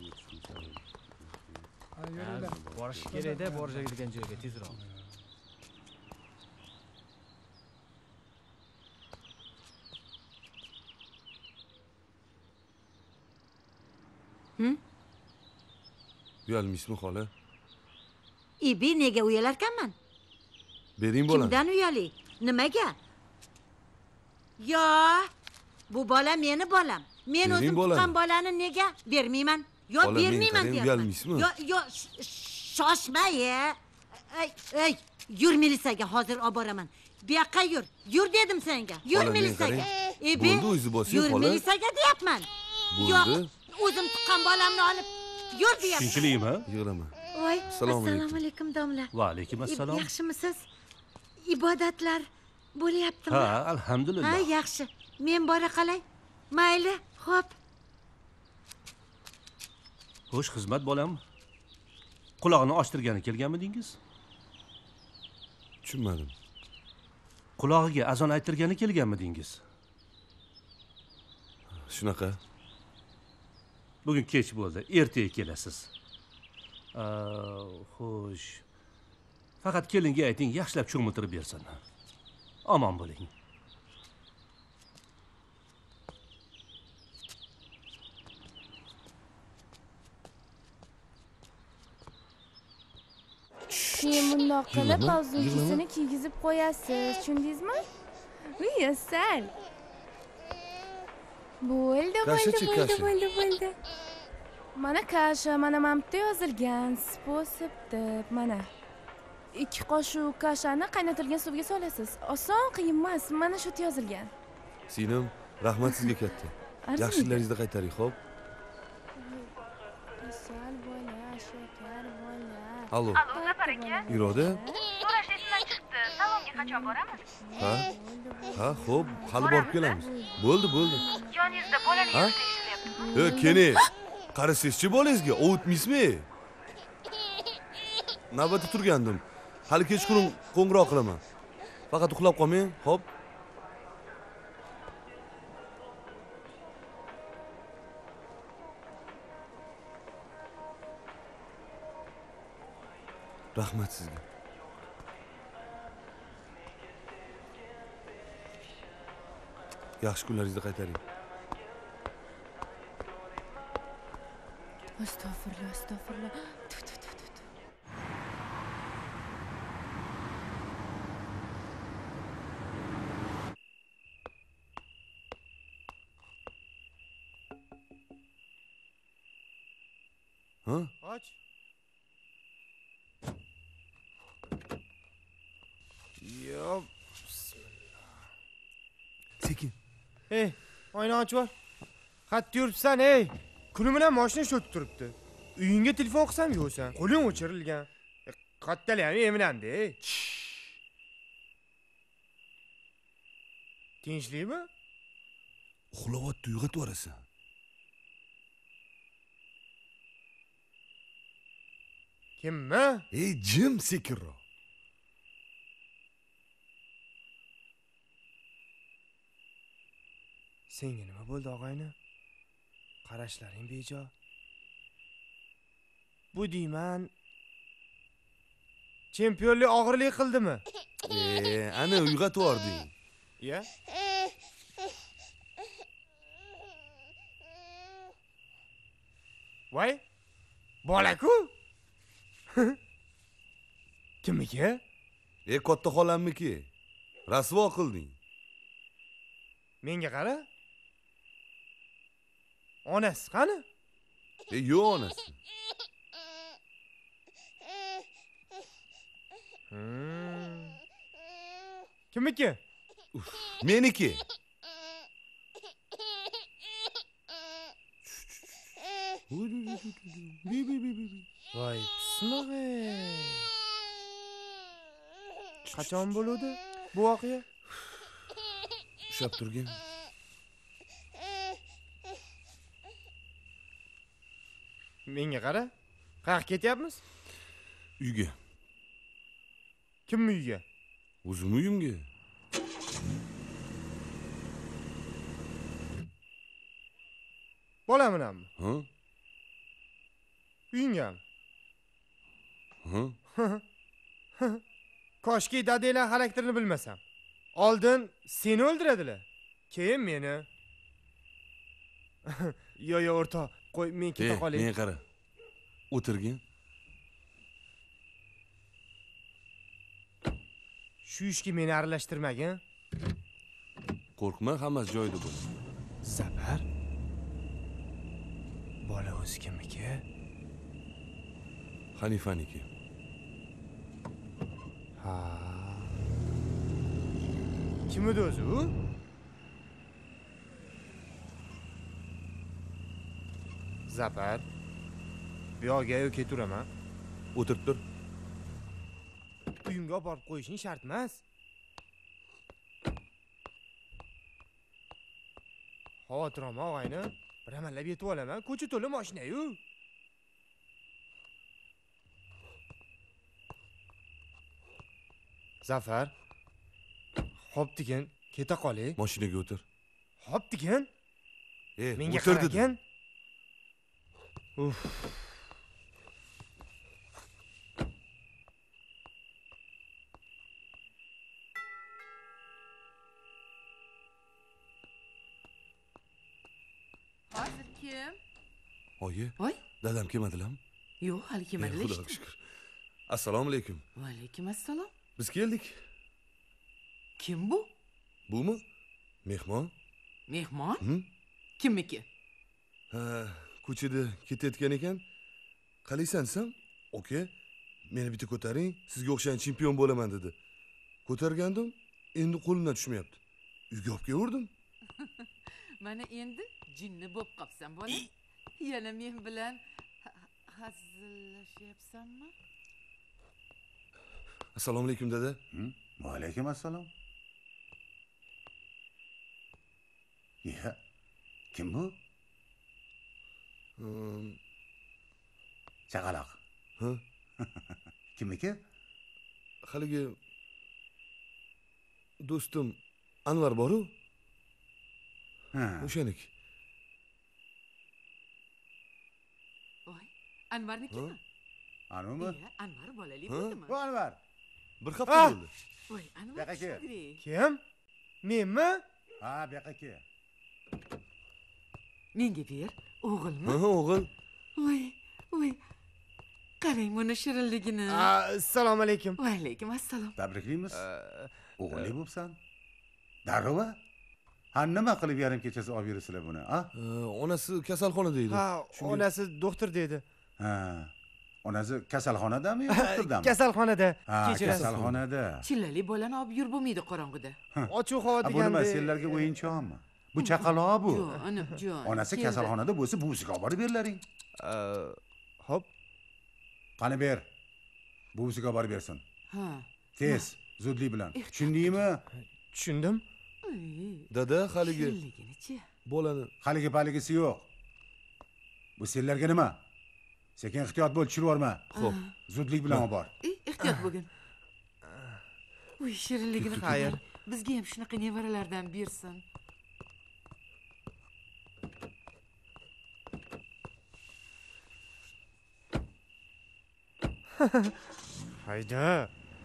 Borish kerak-da, boradigan joyga tezroq. Hm? Uyalmaysizmi, xola? Ibi nega uyalarkanman? Bering bolam. Kimdan uyali? Nimaga? Yo, bu bola meni bolam. Men o'zim tuqqan bolani nega bermayman? Yo, bermayman deyapman. Uyalmaysizmi? Yo, yo, shoshma, ye. Ey, ey, yur milisaga, hozir olib boraman. Bu yoqqa yur. Yur dedim senga. Yur milisaga. Ibi, bo'ldi, o'zi bosing, yur xola. milisaga deyapman. Bo'ldi. O'zim tuqqan bolamni olib yur deyapman. Tinchlikmi? Yig'lama. Voy, Assalomu alaykum. assalomu alaykum domla. Va alaykum assalom. Yaxshimisiz? Ibodatlar bo'lyaptimi? Ha, alhamdulillah. Ha, yaxshi. Men bora qolay. Mayli, xo'p. Xo'sh, xizmat bolam. Quloqni ochtirgani kelganmidingiz? Tushunmadim. Qulog'iga azon ayttirgani kelganmidingiz? Shunaqa. Bugun kech bo'ldi, ertaga kelasiz. Xo'sh. Faqat kelinga ayting, yaxshilab cho'miltirib bersin. Omon bo'ling. Keyin bundoq qilib avzukisini kiygizib qo'yasiz, tushundingizmi? Uy, asal. Bo'ldi, bo'ldi, bo'ldi, bo'ldi, bo'ldi. Mana kasha, mana mamda yozilgan sposob deb, mana. ikki qoshiq kashani qaynatilgan suvga solasiz. Oson, qiyin emas, mana shu yerda yozilgan. Singlim, rahmat sizga katta. Yaxshilaringizni qaytaring, xo'p? Asal bola, shakar bola. Allo. Allo, Zafar aka. Iroda? So'rash esimdan chiqdi. Salonga qachon boramiz? Ha? Ha, xo'p, hali borib kelamiz. Bo'ldi, bo'ldi. Yoningizda bolaning Ha? tekshiryapti. He, keni. Qarasizchi bolangizga ovutmaysizmi? Navbatda turgandim. Hali kechqurun qo'ng'iroq qilaman. Faqat uxlab qolmang, xo'p? Rahmat sizga. Yaxshi kunlaringizni qaytaring. Astag'firullah, astag'firullah. Tu, tu, tu, tu, tu. Ha? Och. Yo, bismillah. Sekin. Hey, oyna ochib ol. Qattiq yuribsan, ey. Kuni bilan mashina shotib turibdi. Uyingga telefon qilsam yo'qsan. Qo'ling o'chirilgan. Qattalayam eminandi, ey. Tinchlikmi? Uxlayapti, uyg'otib yuborasan. Kimmi? Ey, jim sekinroq. Senga nima bo'ldi, og'ayni? Qarashlaring bejo. Bu deyman chempionlik og'irlik qildimi? E, ana uyg'otib yubording. Ya? Voy, bola-ku. Kimniki? E, katta xolamniki. Rasvo qilding. Menga qara. Onasi qani? E, yo'q onasi. Hmm. Kimniki? Meniki. Voy, pismig'i. Qachon bo'ldi bu voqea? Ushab turgin. Menga qara. Qayerga ketyapmiz? Uyga. Kim uyga? O'zim uyimga. Bola bilanmi? Ha? Uyingami? Ha? Koshki dadanglar xarakterini bilmasam. Oldin seni o'ldiradilar, keyin meni. Yo, yo, o'rtoq, qo'y, men keta qolay. Men qara. O'tirgin. Shu ishga meni aralashtirmagin. Qo'rqma, hammasi joyida bo'ladi. Zafar. Bola o'zi kimniki? Hanifaniki. Ha. Kim edi o'zi u? Zafar. Bu yoqqa yo keturaman. O'tirib tur. Uyimga olib borib qo'yishing shart emas. Xavotir olma, og'ayni. Bir amallab yetib olaman. Ko'cha to'la mashina-yu. Zafar. Xo'p degin, keta qolay. Mashinaga o'tir. Xo'p degin. E, menga o'tir dedim. qaragin. Uf. Hozir kim? Oyi. Voy. Dadam kelmadilarmi? Yo'q, hali kelmadilar. Xudoga shukr. Assalomu alaykum. Va alaykum assalom. Biz keldik. Kim bu? Bumi? Mehmon. Mehmon? Hı? Kimniki? Ha, ko'chada ketayotgan ekan. Qalaysan desam, "Oka, meni bitta ko'taring, sizga o'xshagan chempion bo'laman" dedi. Ko'targandim, endi qo'limdan tushmayapti. Uyga olib keldim. Mana endi jinni bo'lib qopsan bola. Yana men bilan hazillashyapsanmi? Assalomu alaykum dada. Va alaykum assalom. Ya, kim bu? Chaqaloq. Ha? Kimniki? Haligi do'stim Anvar boru. Ha. O'shaniki. Voy, Anvarnikimi? Anvarmi? Iya, Anvar bolali bo'ldimi? Bu Anvar. Bir hafta bo'ldi. Voy, Anvar Buyoqqa kel. shogri. Kim? Menmi? Ha, bu yoqqa kel. Menga ber, o'g'ilmi? Ha, o'g'il. Voy, voy. Qarang buni shirinligini. Assalomu alaykum. Va alaykum assalom. Tabriklaymiz. O'g'illi bo'libsan. Darrova? Ha, nima qilib yarim kechasi olib yurasizlar buni, a? Onasi kasalxonada edi. Ha, onasi doktor dedi. Ha. Onasi kasalxonadami yo doktordanmi? Kasalxonada. Ha, Kechirasiz. kasalxonada. Chillali bolani olib yurib bo'lmaydi qorong'ida. Ochuq havo Ha, bu nima deganda. senlarga o'yinchoqmi? Bu chaqaloq bu. Jonim, jon. Onasi keldi. kasalxonada bo'lsa, buvisiga olib borib berlaring. Hop. Qani ber. Buvisiga olib borib bersin. Ha. Tez, zudlik bilan. Tushundingmi? Tushundim. Dada, haligi Shirinligini-chi. bolani Haligi paligisi yo'q. Bu senlarga nima? Sekin ehtiyot bo'l, tushirib yorma. Xo'p. Zudlik bilan olib bor. Ey, ehtiyot bo'lgin. Voy, shirinligini Xayr. Bizga ham shunaqa nevaralardan bersin. Hayda.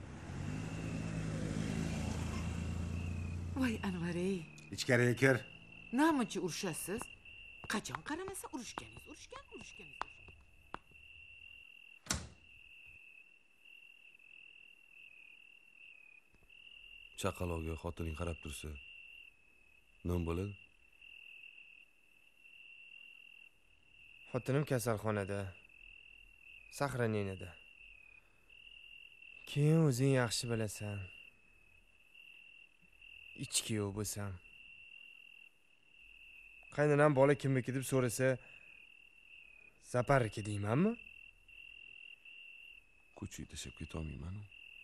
Voy, Anvar ey. Ichkariga kir. Namuncha urushasiz? Qachon qaramasa urushganingiz, urushgan, urushganingiz. chaqaloqga xotining qarab tursa nima bo'ladi? Xotinim kasalxonada. Saqraninada. Keyin o'zing yaxshi bilasan. Ichkiyo bo'lsam. Qaynonam bola kimniki deb so'rasa, Zaparniki deymanmi? Ko'chaga tashlab keta olmayman-ku.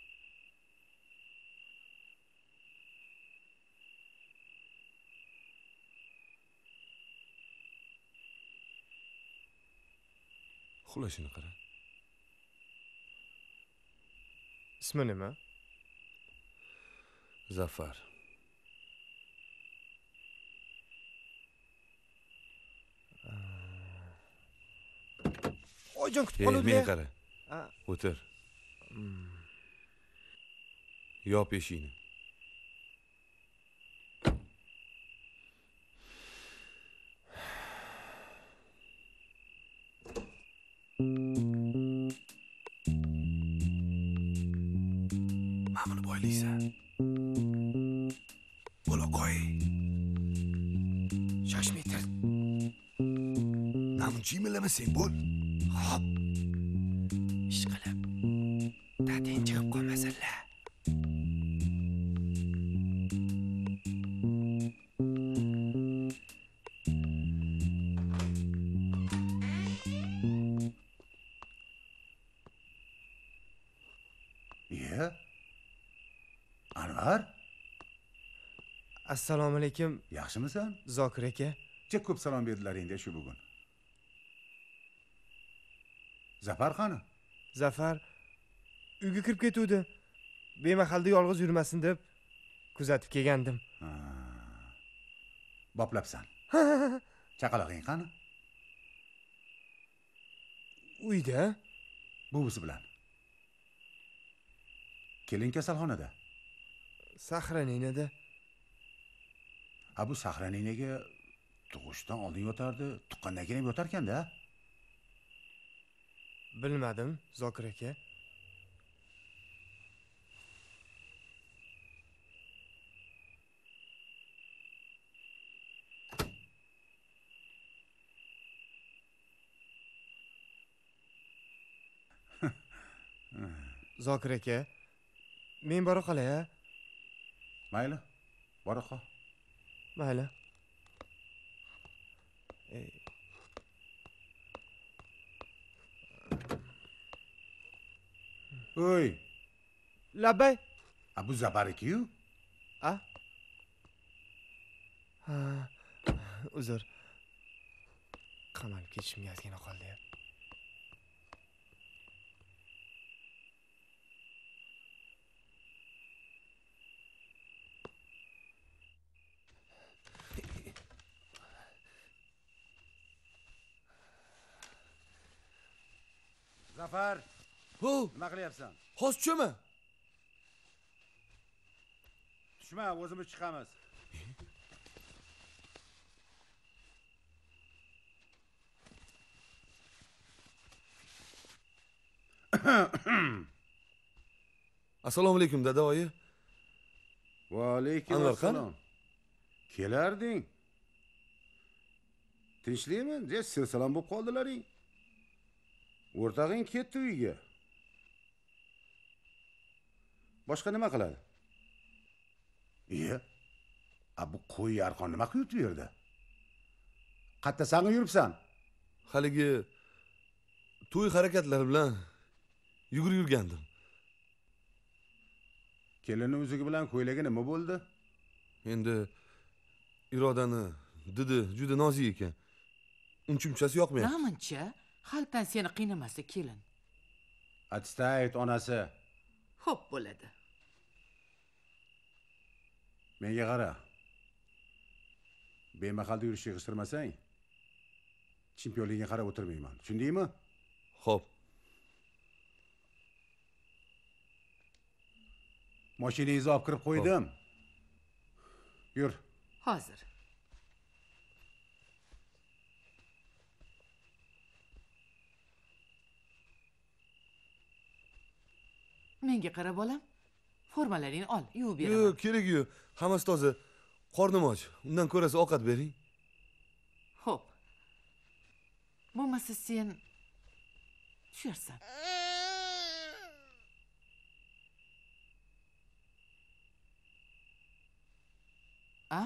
Xulashini qara. Ismi nima? Zafar. Oyijon kutib Ey, qoluvdi. menga qara. O'tir. Yop eshikni. Mamuni boylaysan. Bo'la qo'y. Shoshmay tur. Namuncha imilamasang bo'l. Hop. Ishqilib. Dadang chiqib qolmasinlar. Iya. Anvar, Assalomu alaykum. yaxshimisan? Zokir aka. Juda ko'p salom berdilaring-da shu bugun. Zafar qani? Zafar uyga kirib ketuvdi. Bemahalda yolg'iz yurmasin deb kuzatib kelgandim. Boplabsan. Chaqaloqing qani? Uyda? Buvisi bilan. Kelin kasalxonada. Sahraninada. A bu Sahraninaga tug'ishdan oldin yotardi, tuqqandan keyin yotar ekanda. Bilmadim, Zokir aka. Zokir aka, men bora qolay-a? Mayli, bora qol. Mayli. Ey. Oy. labbay. A bu zabariki-yu? A? Ha, uzr. Qamalib ketishimga ozgina qoldi. Zafar, Ho, nima qilyapsan? hozir tushaman. Tushma, o'zimiz chiqamiz. Assalomu alaykum dada oyi. Va alaykum Anvar qani? assalom. Kelarding. Tinchlikmi? De silsilam bo'lib qoldilaring. O'rtog'ing ketdi uyga. Boshqa nima qiladi? Iye. A bu qo'y yarqon nima qilib bu yerda? Qatta sanga yuribsan? Haligi to'y harakatlari bilan yugurib yurgandim. Kelini o'zigi bilan ko'ylagi nima bo'ldi? Endi Irodani didi juda nozik ekan. Unchumchasi yoqmayapti. Namuncha? Xaltan seni qiynamasa kelin. Atstayt onasi. Xo'p bo'ladi. Menga qara. Bemahalda yurishga yig'ishtirmasang, chempionligingga qarab o'tirmayman. Tushundingmi? Xo'p. Mashinangizni olib kirib qo'ydim. Yur. Hozir. Menga qara bolam. Formalaringni ol, yuvib beraman. Yo'q, kerak yo'q. Hammasi toza. Qornim och. Undan ko'rasiz ovqat bering. Xo'p. Bo'lmasa sen tusharsan. A?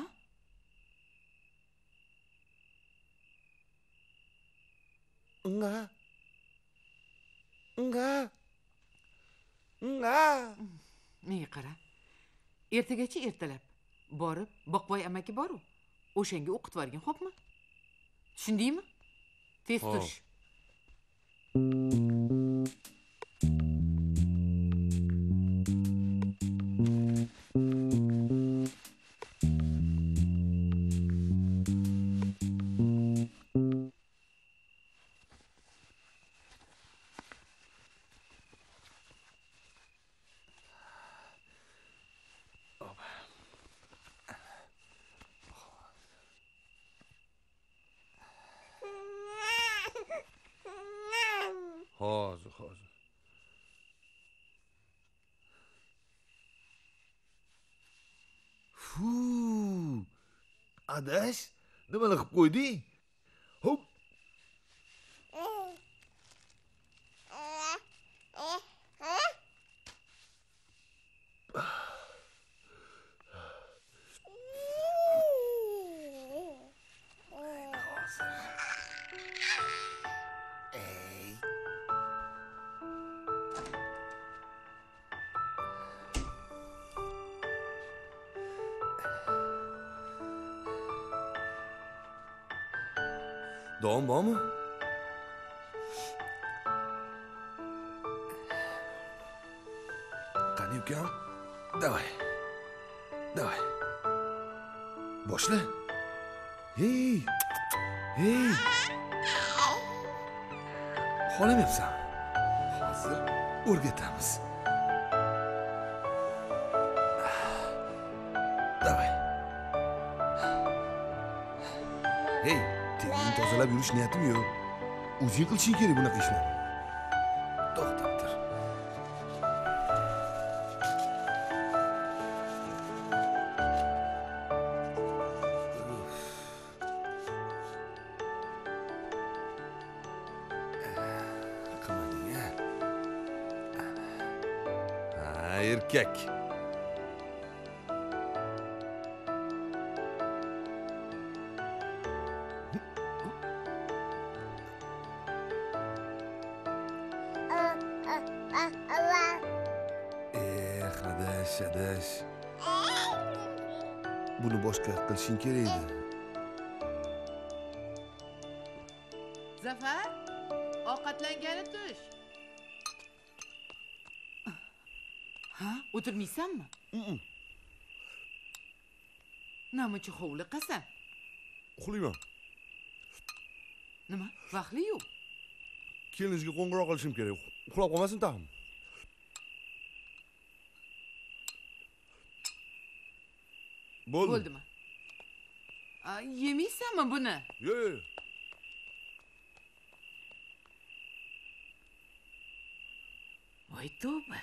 Unga. Unga. Unga. Menga qara. Ertagacha ertalab borib, Boqboy amaki bor-ku. O'shanga o'qitib yuborgin, xo'pmi? Tushundingmi? Tez tush. Hozir, hozir. Fu! Adash, nimalar qilib qo'yding? Hop. Davom bormi? Qani ukam? Davay. Davay. Boshla. Hey! Hey! Xohlamayapsan? Hozir o'rgatamiz. Davay. Hey! Teningni tozalab yurish niyatim yo'q. O'zing qilishing kerak bunaqa ishlarni. To'xtab tur. Qamading-a? Ha, erkak. adash adash buni boshqa qilishing kerak edi. Zafar, ovqatlangani tush. Ha, o'tirmaysanmi? Namuncha hovliqasan? Uxlayman. Nima? Vaqtli-yu. Kelinizga qo'ng'iroq qilishim kerak. Uxlab qolmasin tag'in. Bo'ldi. Bo'ldimi? A, yemaysanmi buni? Yo'q, yo'q. Voy tavba.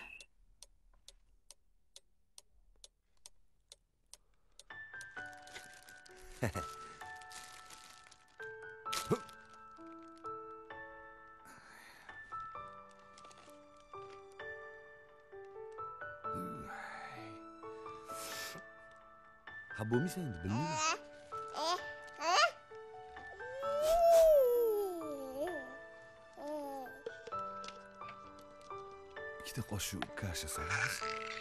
Ha bo'lmaysa endi bilmayman. Ikkita qoshiq kasha solamiz.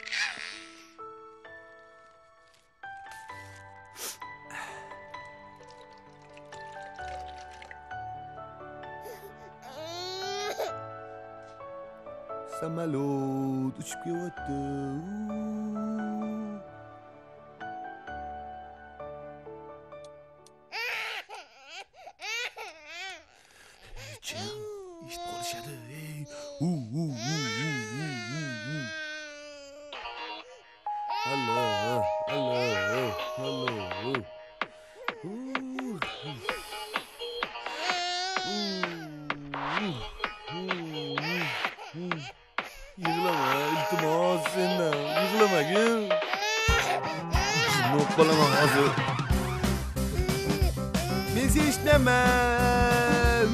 Samolyot uchib kelyapti. Yig'lama, iltimos sendan, yig'lamagin. Jinob qolaman hozir. Men seni eshitaman.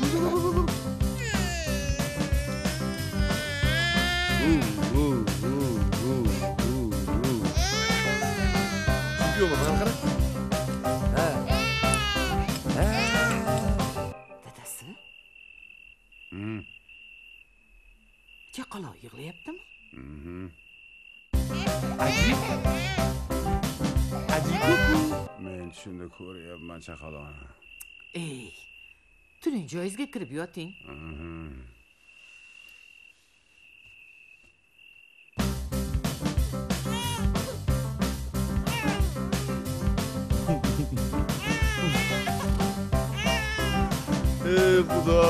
Chempionman, qara. Ha. Ha. Dadasi? Hmm. Chaqaloq yig'layaptimi? Mhm. Ajib. Ajib-ku. Men shunda ko'ryapman chaqaloqni. Ey, turing joyingizga kirib yoting. Mhm. Ey Xudo.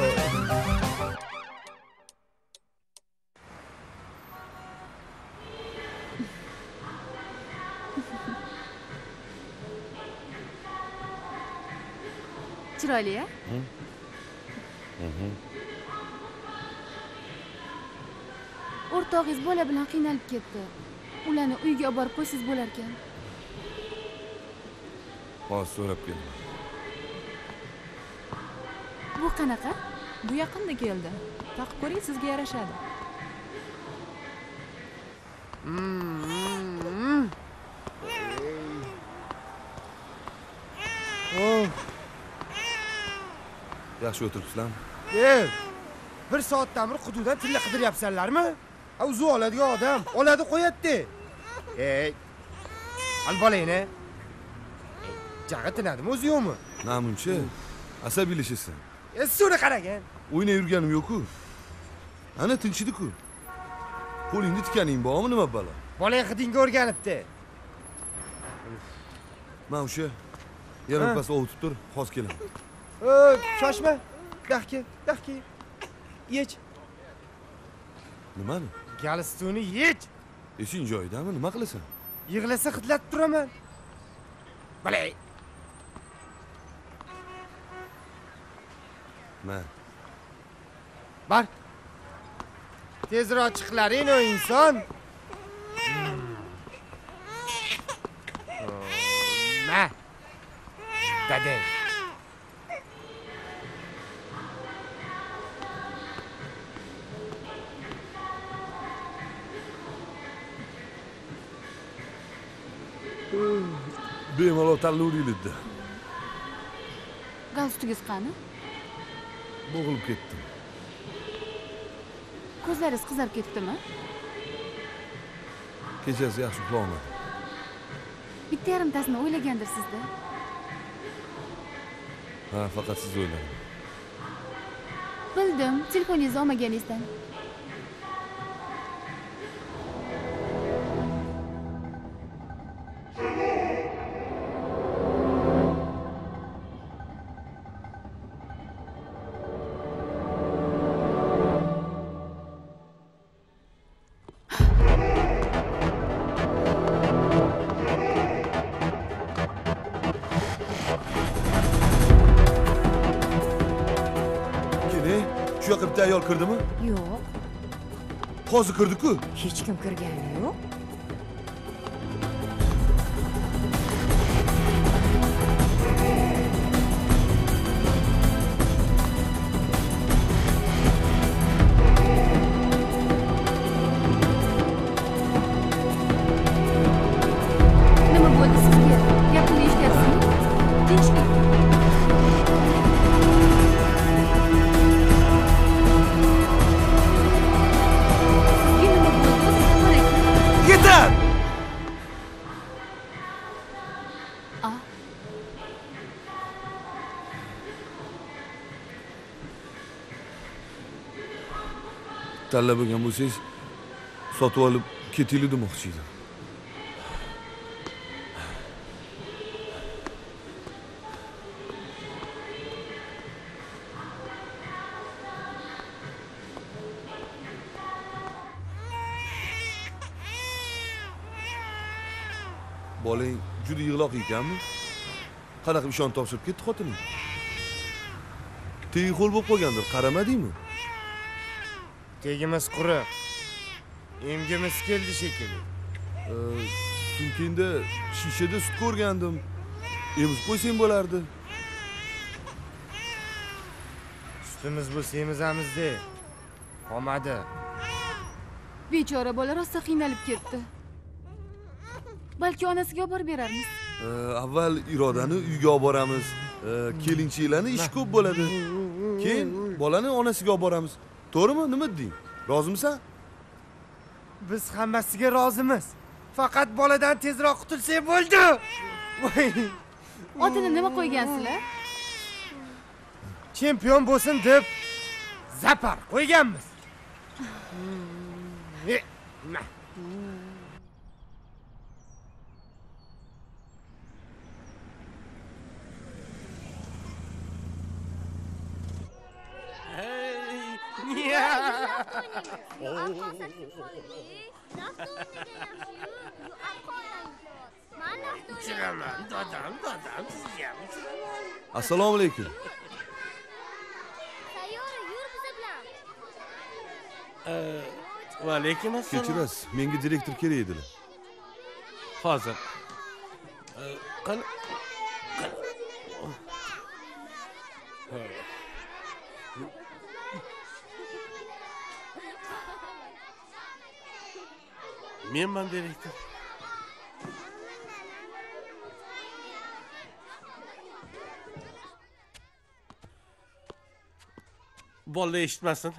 Chiroyli-a? O'rtog'ingiz bola bilan qiynalib ketdi. Ularni uyga olib borib qo'ysiz bo'lar ekan. Hozir so'rab keldim. Bu qanaqa? Bu yaqinda keldi. Taqib ko'ring, sizga yarashadi. Oh. Yaxshi o'tiribsizlarmi? Ey, bir soatdan bir qududan tilla qidiryapsanlarmi? O'zi oladigan odam oladi qo'yadi. Ey, al bolangni. Jag'i tinadimi o'zi yo'qmi? Namuncha asabiylashasan. E, suvni qaragan. O'ynab yurganim yo'q-ku. Ana tinchidi-ku. Qo'lingni tikaning bormi nima balo? Bolang hidingga o'rganibdi. Men o'sha yarim pas ovutib tur, hozir kelaman. Ey, shoshma. Dahki, dahki. Yech. Nimani? Galstuni yech. Esing joyidami? Nima qilasan? Yig'lasa xitlatib turaman. Balay. Ma. Bar. Tezroq chiqlaring o inson. Ma. Dadang. Bemalol tanlovlilikda. Galstugingiz qani? Bo'g'ilib ketdim. Ko'zlaringiz qizarib ketdimi? kechasi yaxshi uxlolmadim. Bitta yarimtasini o'ylagandirsizda. Ha, faqat siz o'yladim. Bildim, telefoningizni olmaganingizdan. Shu yoqqa bitta ayol kirdimi? Yo'q. Hozir kirdi-ku. Hech kim kirgani yo'q. Nima bo'ldi sizga? Gapimni eshityapsizmi? Tinchlik. Yeter! A. Tanlab bo'lgan bo'lsangiz, sotib olib ketinglar demoqchi edim. Bolang juda yig'loq ekanmi? Qanaqa ishon topshirib ketdi xotining? Tegi qo'l bo'lib qolgandir, qaramadingmi? Tegimiz quruq. Emgimiz keldi shekilli. Sumkingda shishada sut ko'rgandim. Emizib qo'ysang bo'lardi. Sutimiz bo'lsa emizamizda. Qolmadi. Bechora bola rosa qiynalib ketdi. Balki onasiga olib borib berarmiz. Avval Irodani uyga olib boramiz. Kelinchilarning ishi ko'p bo'ladi. Keyin bolani onasiga olib boramiz. To'g'rimi? Nima deding? Rozimisan? Biz hammasiga rozimiz. Faqat boladan tezroq qutulsak bo'ldi. Otini nima qo'ygansizlar? Chempion bo'lsin deb Zapar qo'yganmiz. Assalomu alaykum. Va alaykum assalom. Kechirasiz, menga direktor kerak edilar. Hozir. Qani Menman direktor. Bola eshitmasin.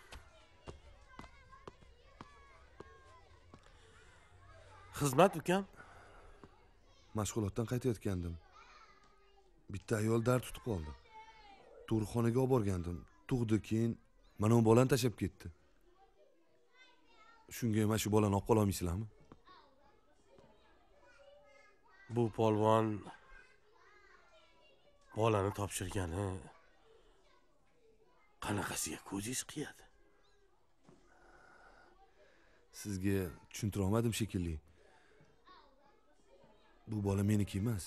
Xizmat ukam. Mashg'ulotdan qaytayotgandim. Bitta ayol dard tutib qoldi. Tug'ruqxonaga olib borgandim. Tug'di, keyin mana bu bolani tashlab ketdi. Shunga mana shu bolani olib qola olmaysizlarmi? Bu polvon bolani topshirgani qanaqasiga ko'zingiz qiyadi? Sizga tushuntira olmadim shekilli. Bu bola meniki emas.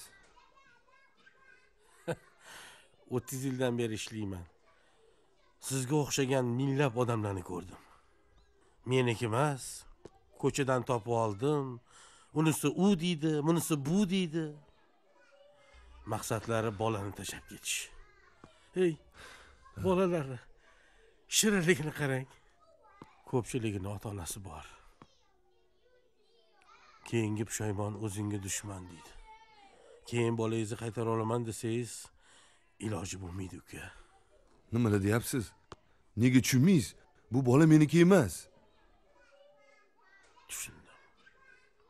o'ttiz yildan beri ishlayman. Sizga o'xshagan minglab odamlarni ko'rdim. Meniki emas, ko'chadan topib oldim. Unisi u deydi, bunisi bu deydi. Maqsadlari bolani tashlab ketish. Hey, bolalarni shirinligini qarang. Ko'pchiligini ota-onasi bor. Keyingi pushaymon o'zingga dushman deydi. Keyin bolangizni qaytara olaman desangiz, iloji bo'lmaydi uka. Nimalar deyapsiz? Nega tushunmaysiz? Bu bola meniki emas. Tushundim.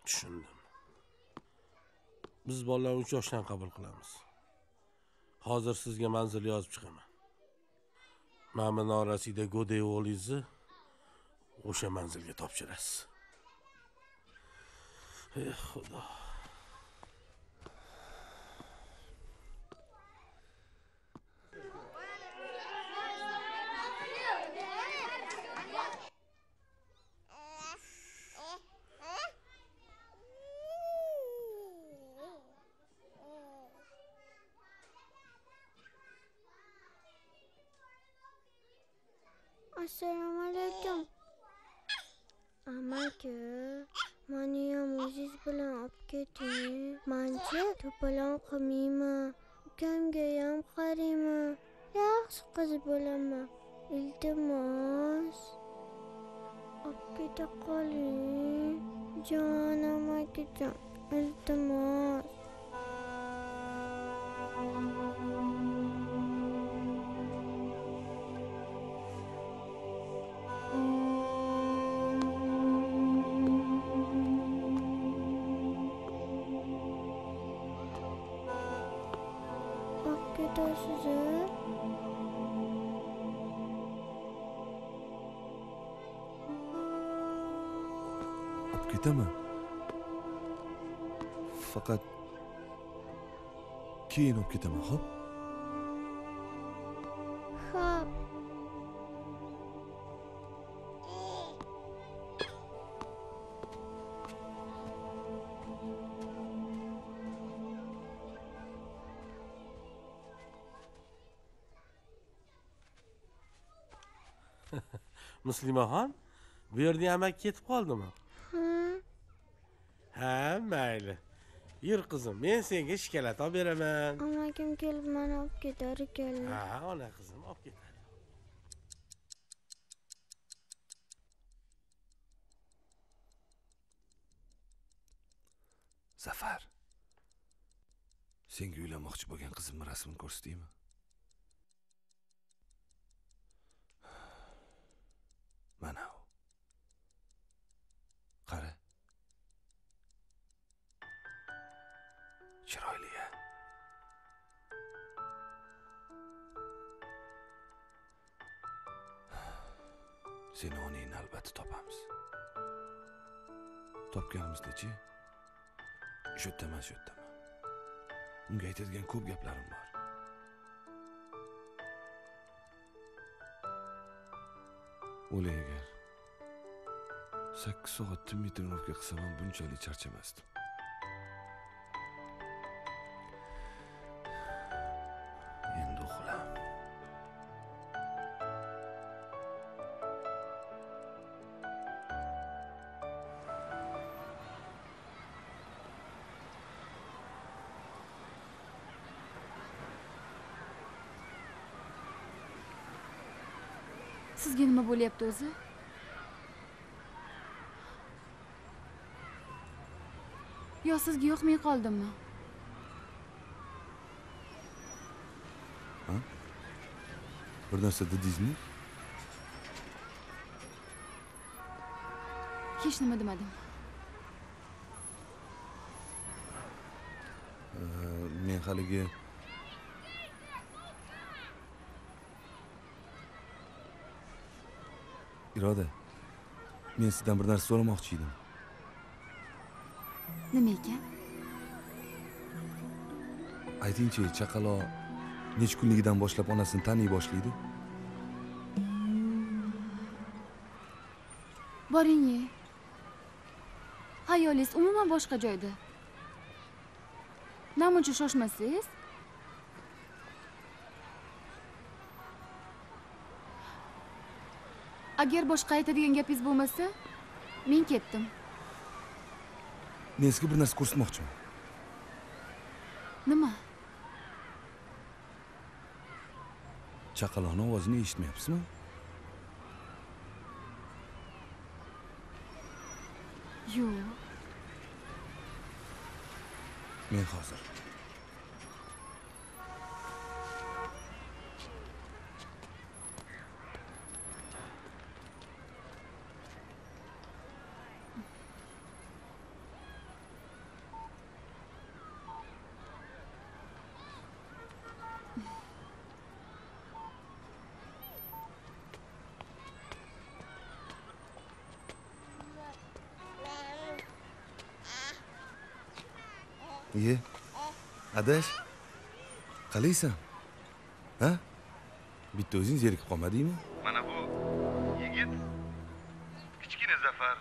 Tushundim. Biz bolalarni uch yoshdan qabul qilamiz. Hozir sizga manzil yozib chiqaman. Mana norasida go'day o'g'lingizni o'sha manzilga topshirasiz. Ey Xudo. Assalomu alaykum. Amaki, meni ham o'zingiz bilan olib keting. Menchi to'polon qilmayman. Ukamga ham qarayman. Yaxshi qiz bo'laman. Iltimos, olib keta qoling. Jonim akajon, iltimos. Olib ketaman. Faqat keyin olib ketaman, xo'p? Xo'p. Muslimaxon, bu yerda amak ketib qoldimi? Ha. Ha, mayli. Yur qizim, men senga shikolat olib beraman. Amakim kelib meni olib ketar ekanlar. Ha, ona qizim, olib ketadi. Zafar. Senga uylanmoqchi bo'lgan qizimning rasmini ko'rsataymi? Mana u. Qara. Chiroyli-ya. Seni onangni albatta topamiz. Topganimizda-chi? Shu yerda emas, shu yerda. Unga aytadigan ko'p gaplarim bor. O'lay agar sakkiz soat tunni trenirovka qilsam ham bunchalik charchamasdim. Endi uxlam. Sizga nima bo'lyapti o'zi? Yo sizga yoqmay qoldimmi? Ha? Bir narsa dedingizmi? Hech nima demadim. Men haligi Iroda, men sizdan bir narsa so'ramoqchi edim. Nima ekan? Aytingchi, chaqaloq necha kunligidan boshlab onasini taniy boshlaydi? Boring-ye. Hayolingiz umuman boshqa joyda. Namuncha shoshmasangiz? Agar boshqa aytadigan gapingiz bo'lmasa, men ketdim. Men sizga bir narsa ko'rsatmoqchiman. Nima? Chaqaloqning ovozini eshitmayapsizmi? Yo'q. Men hozir Iye. Adash. Qalaysan? Ha? Bitta o'zing zerikib qolmadingmi? Mana bu yigit kichkina Zafar.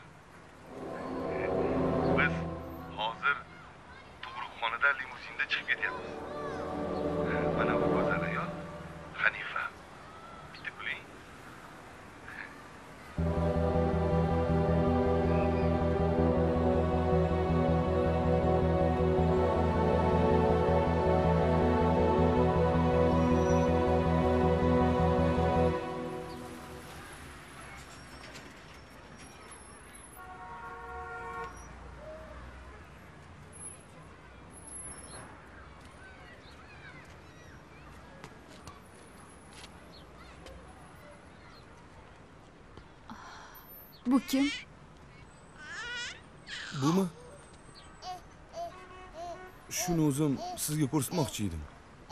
Biz hozir tug'ruqxonadan limuzinda chiqib ketyapmiz. Mana bu go'zal ayol Hanifa. Bitta kuling. Bu kim? Bumi? Shuni o'zim sizga ko'rsatmoqchi edim.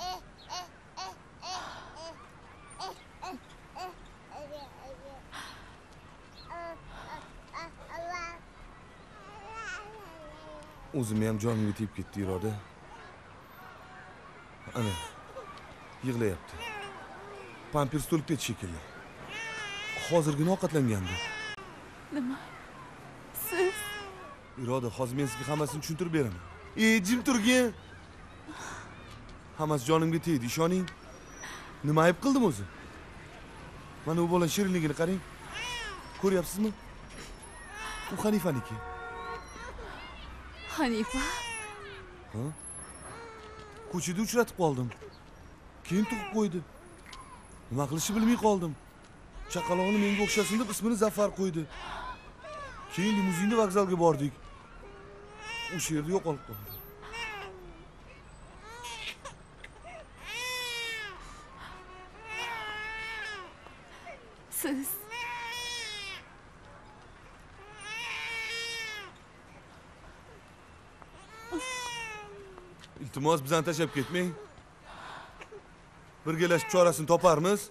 O'zimni ham jonimga tegib ketdi Iroda. Ana, yig'layapti. Pampers to'lib ketdi shekilli. Hozirgina ovqatlangandi. Nima? Siz? Iroda, hozir men sizga hammasini tushuntirib beraman. Ey, jim turgin. Hammasi jonimga tegdi, ishoning. Nima ayb qildim o'zi? Mana bu bola shirinligini qarang. Ko'ryapsizmi? U Hanifaniki. Hanifa? Ha? Ko'chada uchratib qoldim. Keyin tug'ib qo'ydi. Nima qilishni bilmay qoldim. Chaqaloqni menga o'xshasin deb ismini Zafar qo'ydi. Keyin limuzinda vokzalga bordik. O'sha yerda yo'qolib qoldi. Siz? Iltimos, bizani tashlab ketmang. Birgalashib chorasini toparmiz.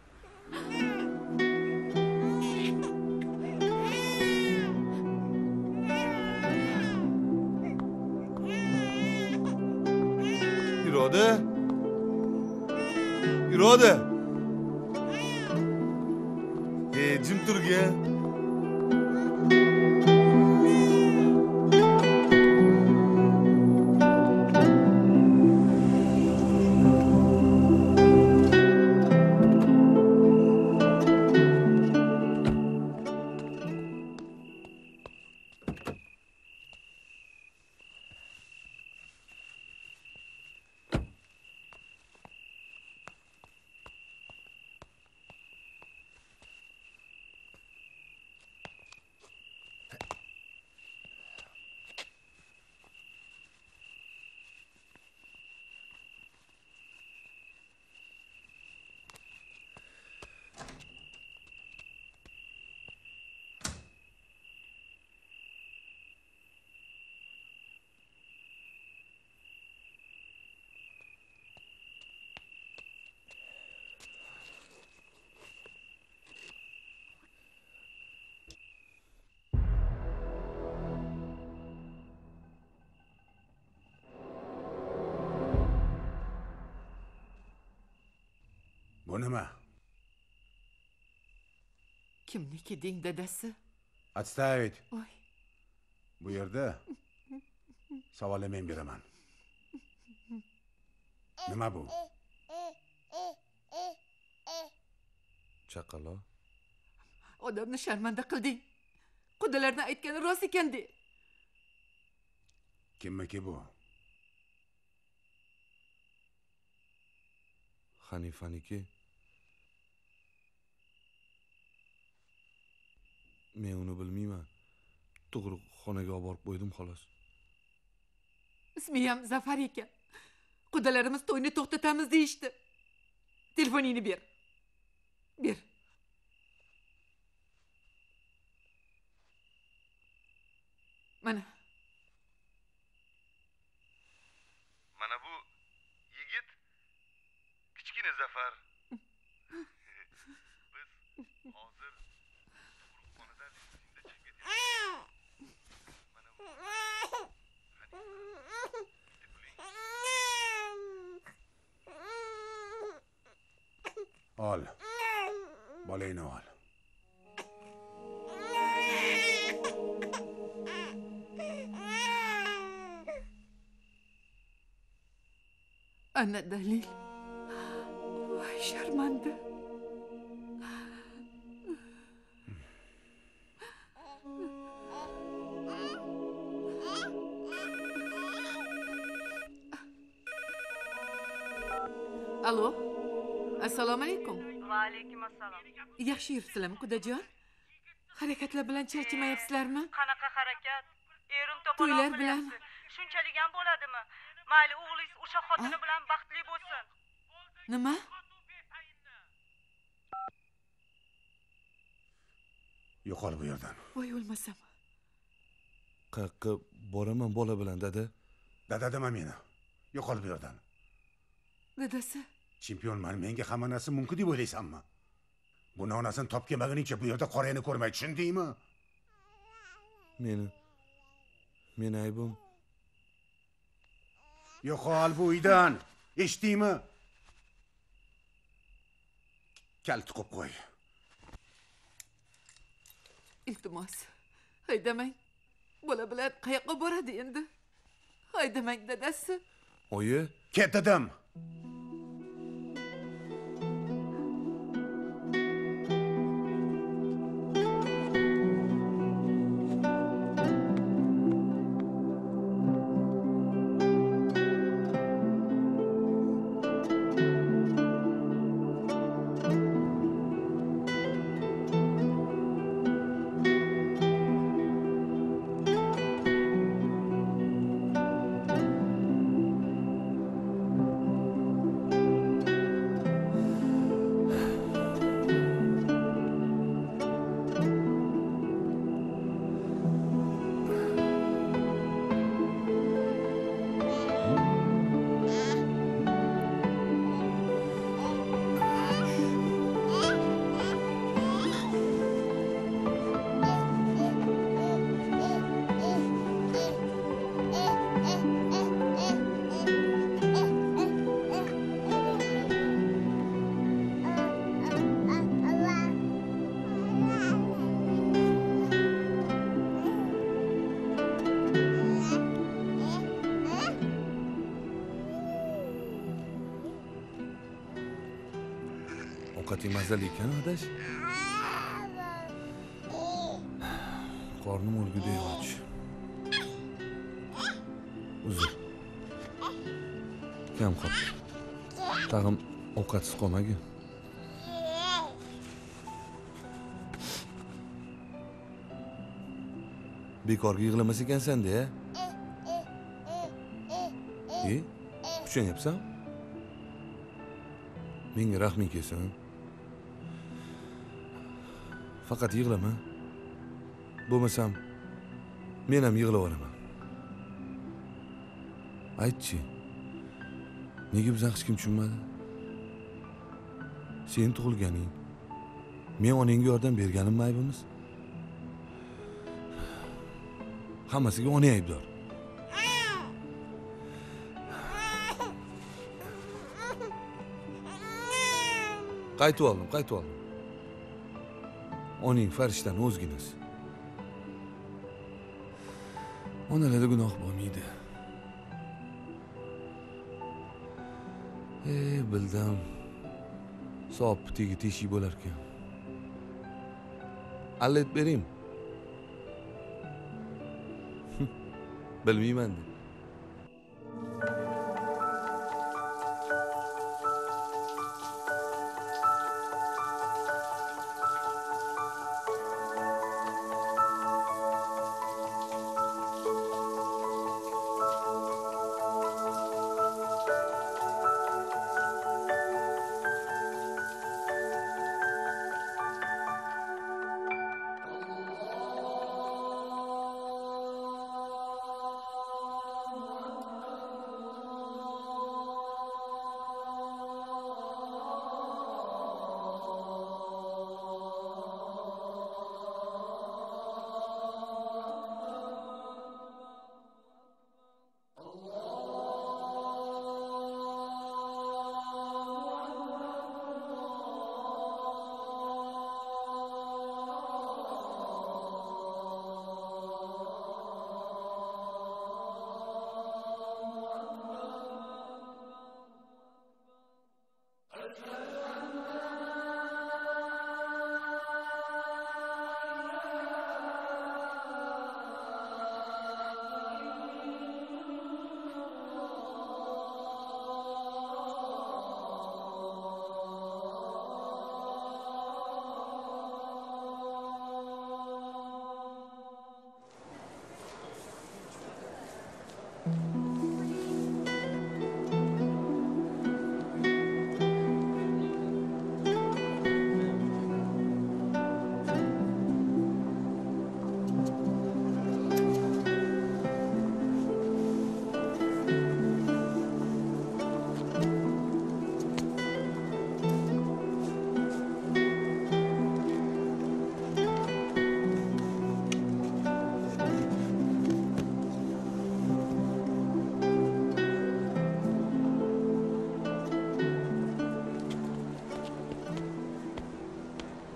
Iroda. Iroda. Ey, jim turgin. Bu nima? Kimniki deng dadasi? Отставить. Voy. Bu yerda savolni men beraman. Nima bu? Chaqaloq. Odamni sharmanda qilding. Qudalardan aytgani rost ekan de. Kimniki bu? Hanifaniki. Men uni bilmayman. Tug'ruqxonaga olib borib qo'ydim xolos. Ismi ham Zafar ekan. Qudalarimiz to'yni to'xtatamiz deyishdi. Telefoningni ber. Ber. Mana. Mana bu yigit kichkina Zafar. Biz hozir tug'ruqxonadan limuzinda chiqib ketyapmiz. Mana bu Ol. Bolangni ol. Ana dalil. Voy sharmanda. Alo. Assalomu alaykum. Va alaykum assalom. Yaxshi yuribsizlarmi, qudajon? Harakatlar bilan charchamayapsizlarmi? Qanaqa harakat? Erim To'ylar to'polon bilan. qilyapti. Shunchalik ham bo'ladimi? Mayli, o'g'lingiz o'sha xotini bilan baxtli bo'lsin. Nima? Yo'qol bu yerdan. Voy o'lmasam. Qayoqqa boraman bola bilan, dada? Dada dema meni. Yo'qol bu yerdan. Dadasi. Chempionman, menga hamma narsa mumkin deb o'ylaysanmi? Buni onasini top kelmaguningcha bu yerda qorayni ko'rmay, tushundingmi? Meni meni aybim. Yo'qol bu uydan. Eshitdingmi? Kal tiqib qo'y. Iltimos, haydamang. Bola bilan qayoqqa boradi endi? Haydamang dadasi. Oyi, ket dedim. Ovqating mazali ekan, adash. Qornim o'lgudek och. Uzr. Kam qoldi. Tag'in ovqatsiz qolmagin. Bekorga yig'lamas ekansan-da, a? E? Kuchanyapsan? Menga rahming kelsin. Faqat yig'lama. Bo'lmasam, men ham yig'laveraman. Aytchi. Nega bizani hech kim tushunmadi? Sen tug'ilganing, men onangga yordam berganimmi aybimiz? Hammasiga ona aybdor. Qaytib oldim, qaytib oldim. Oning farishtani o'zginasi. Onalarda gunoh bo'lmaydi. Ey, bildim. Sop tegi teshik bo'lar ekan. Allet beraymi? Bilmayman deb.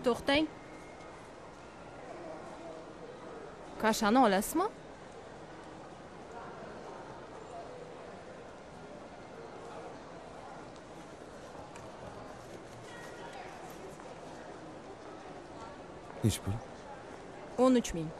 To'xtang. Kashani olasizmi? Nech pul? o'n uch ming.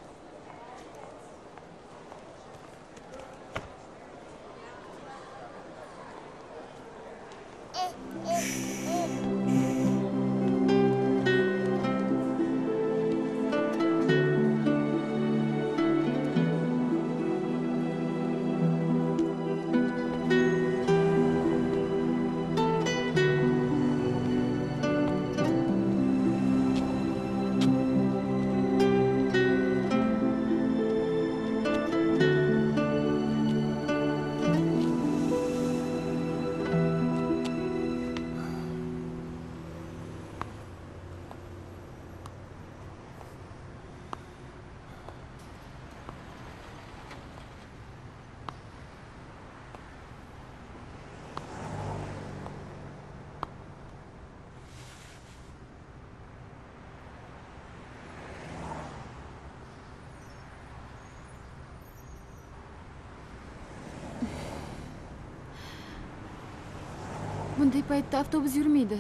Bunday paytda avtobus yurmaydi.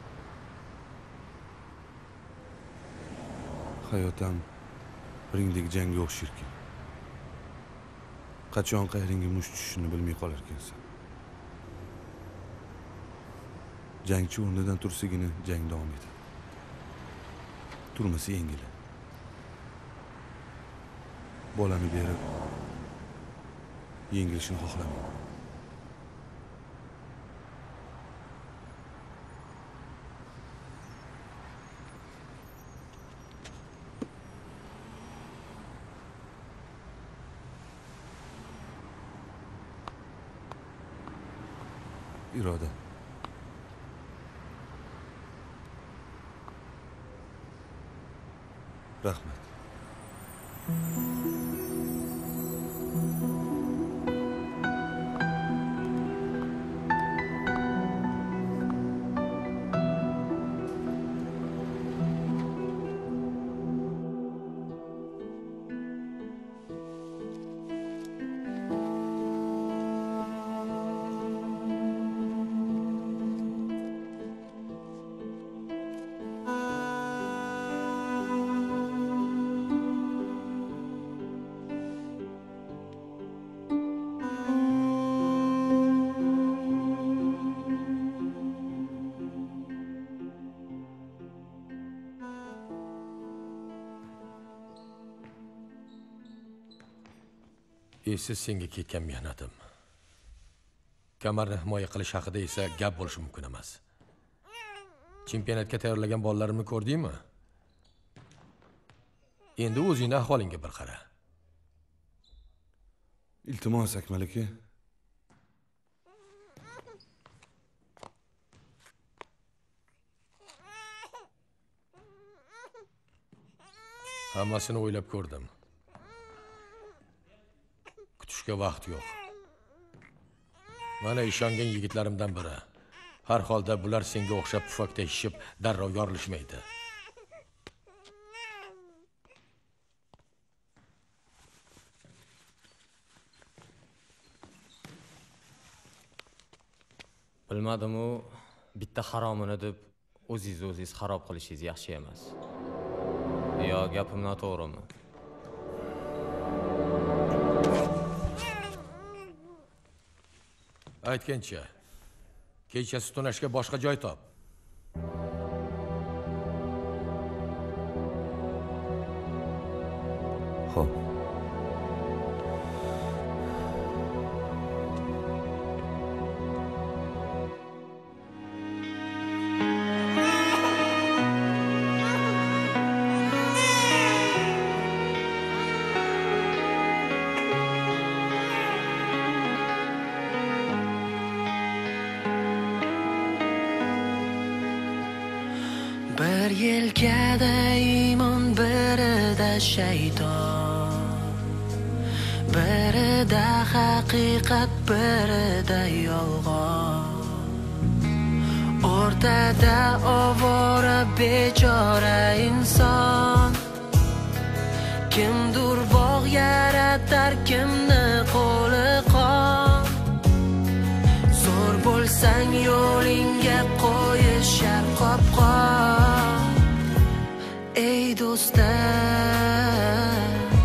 Hayotam ringdagi jangga o'xshirkan. Qachon qayringga musht tushishini bilmay qolar ekansan. Jangchi o'rnidan tursigina jang davom etadi. Turmasa yengiladi. Bolani berib yengilishini xohlamayman. Iroda. Rahmat. Esiz senga ketgan mehnatim. Kamarni himoya qilish haqida esa gap bo'lishi mumkin emas. Chempionatga tayyorlagan bolalarimni ko'rdingmi? Endi o'zingning ahvolingga bir qara. Iltimos Akmal aka. Hammasini o'ylab ko'rdim. Kutishga vaqt yo'q. Mana ishongan yigitlarimdan biri. Har holda bular senga o'xshab pufakda ishib, darrov yorilishmaydi. Bilmadim-u, bitta haromini deb o'zingiz o'zingiz xarob qilishingiz yaxshi emas. Yo, gapim noto'g'rimi? Aytgancha, kechasi tunashga boshqa joy top. Xo'p. Bir yelkada iymon, birida shayton, birida haqiqat, birida yolg'on. o'rtada ovora bechora inson. Kimdir bog' yaratar, kimni qo'li qon. Zo'r bo'lsang yo'lingga qo'yishar qopqon. Ey do'stlar,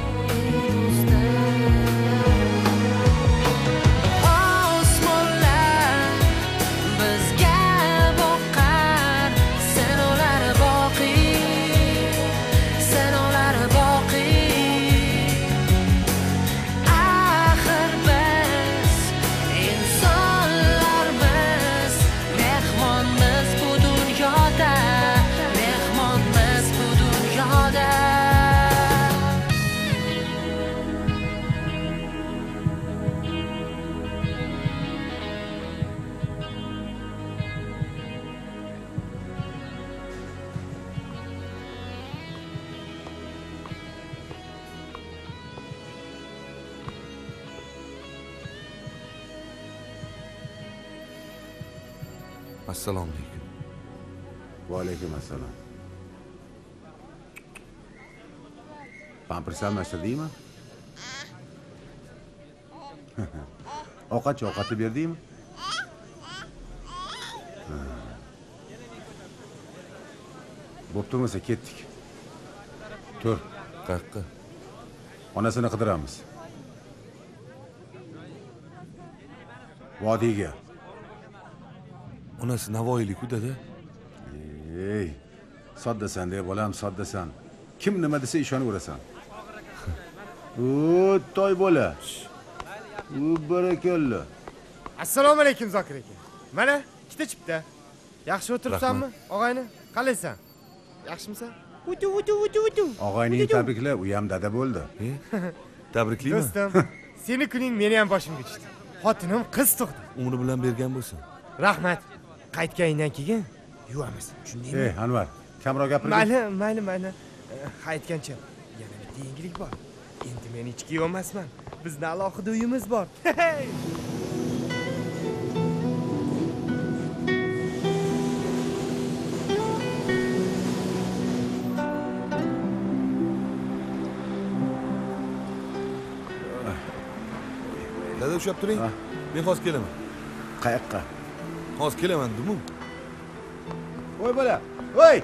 assalomu alaykum. Va alaykum assalom. Pampers almashdingmi? Ovqatchi ovqatni berdingmi? Bo'pti bo'lsa ketdik. Tur. Qayoqqa? Onasini qidiramiz. Vodiyga. Onasi Navoiylik-ku dada. Ey, soddasan deb bolam, soddasan. Kim nima desa ishonaverasan. O, toy bola. U barakalla. Assalomu alaykum Zokir aka. Mana ikkita chipta. Yaxshi o'tiribsanmi, og'ayni? Qalaysan? Yaxshimisan? Utu utu utu utu. Og'ayning tabrikla, u ham dada bo'ldi. Tabriklayman. Do'stim, seni kuning meni ham boshimga tushdi. Xotinim qiz tug'di. Umri bilan bergan bo'lsin. Rahmat. Qaytganingdan keyin yuvamiz. Tushundingmi? Ey, Anvar, kamroq gapirgin. Mayli, mayli, mayli. Qaytgancha yana bitta yangilik bor. Endi men ichki emasman. Bizning alohida uyimiz bor. Dada ushlab turing. Men hozir kelaman. Qayoqqa? Hozir kelaman, dedim. Voy bola. Voy!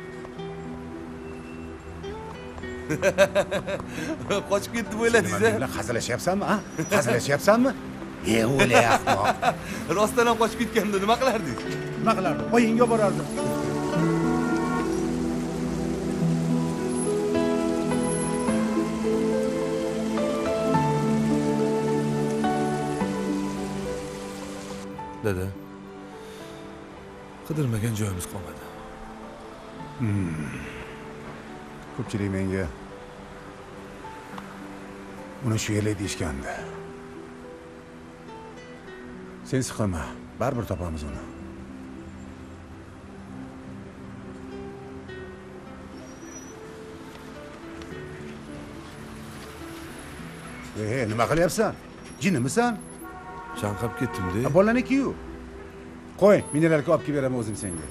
Qochib ketdi bo'yladingiz-a? Sen bilan hazillashyapsanmi, ha? Hazillashyapsanmi? E, o'layapti. Rostdan ham qochib ketganda nima qilardingiz? Nima qilardim? Oyingga borardim. Dada. Qidirmagan joyimiz qolmadi. Hmm. Ko'pchilik menga uni shu yerlik deyishgandi. Sen siqilma, baribir topamiz uni. Ey, nima qilyapsan? Jinnimisan? Chanqab ketdim-da. Bolaniki-yu. Qo'y, mineralka olib kelib beraman o'zim senga.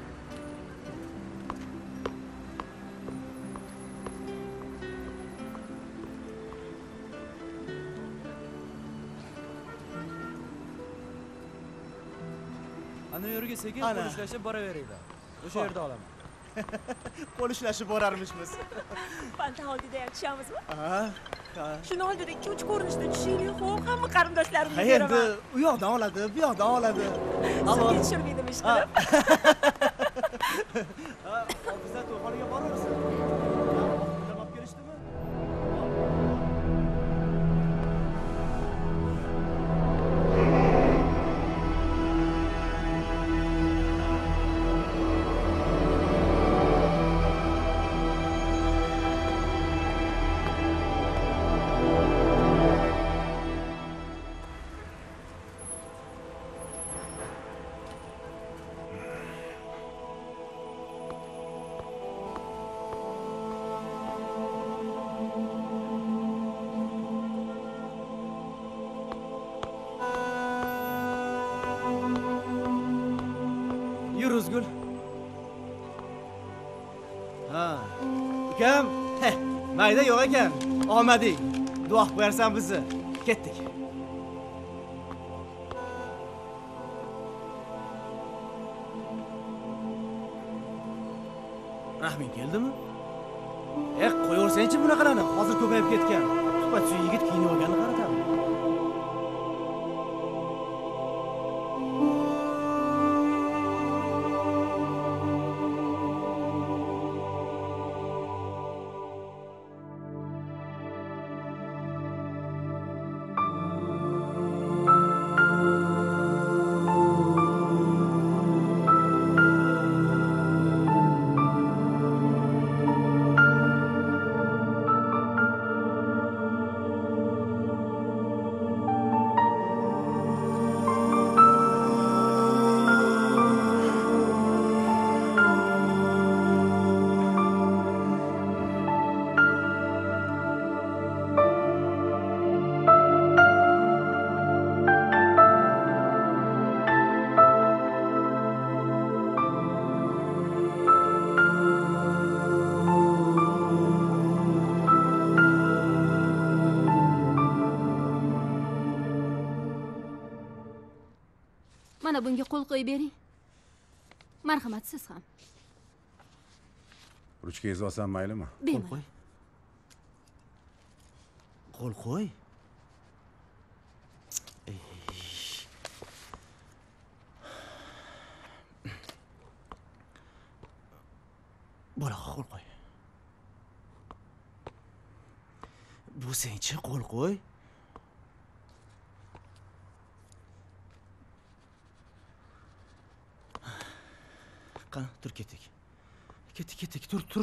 Ana yerga sekin qo'l ushlashib boraveringlar. O'sha yerda olaman. Qo'l ushlashib borarmishmiz. Panta oldida ham tushamizmi? Ha. Shuni oldida ikki uch ko'rinishda tushaylik, xo'p, hamma qarindoshlarimni Ha, endi u yoqdan oladi, bu yoqdan oladi. Sizga tushirmaydimi ish qilib? Ha, ofisda to'yxonaga boraversin. Olib kelishdimi? Ro'zgul. Ha. Ukam, heh, mayda yo'q ekan. Omading. Duo qilib qo'yarsan bizni. Ketdik. Rahming keldimi? Eh, qo'yaversan-chi bunaqalarni. Hozir ko'payib ketgan. Suhbat shu yigit kiyinib olganini qaratadi. Mana bunga qo'l qo'yib bering. Marhamat, siz ham. Ruchkangizni olsam maylimi? Qo'l qo'y. Qo'l qo'y. Bolaga qo'l qo'y. Bu senchi qo'l qo'y. Qani, tur ketdik. Ketdik, ketdik, tur, tur.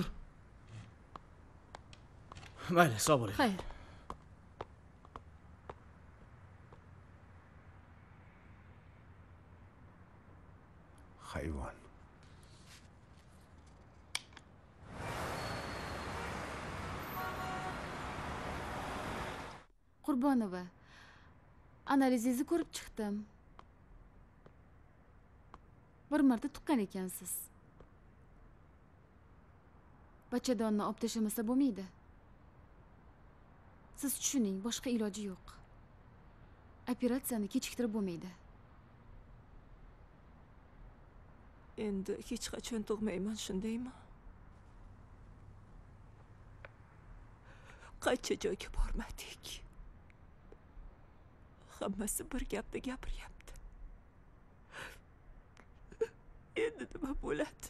Mayli, sog' bo'ling. Xayr. Hayvon. Qurbonova, analizingizni ko'rib chiqdim. Bir marta tuqqan ekansiz. Bachadonni olib tashlamasa bo'lmaydi. Siz tushuning, boshqa iloji yo'q. Operatsiyani kechiktirib bo'lmaydi. Endi hech qachon tug'mayman, shundaymi? Qancha joyga bormadik. Hammasi bir gapni gapiryapti. Endi nima bo'ladi?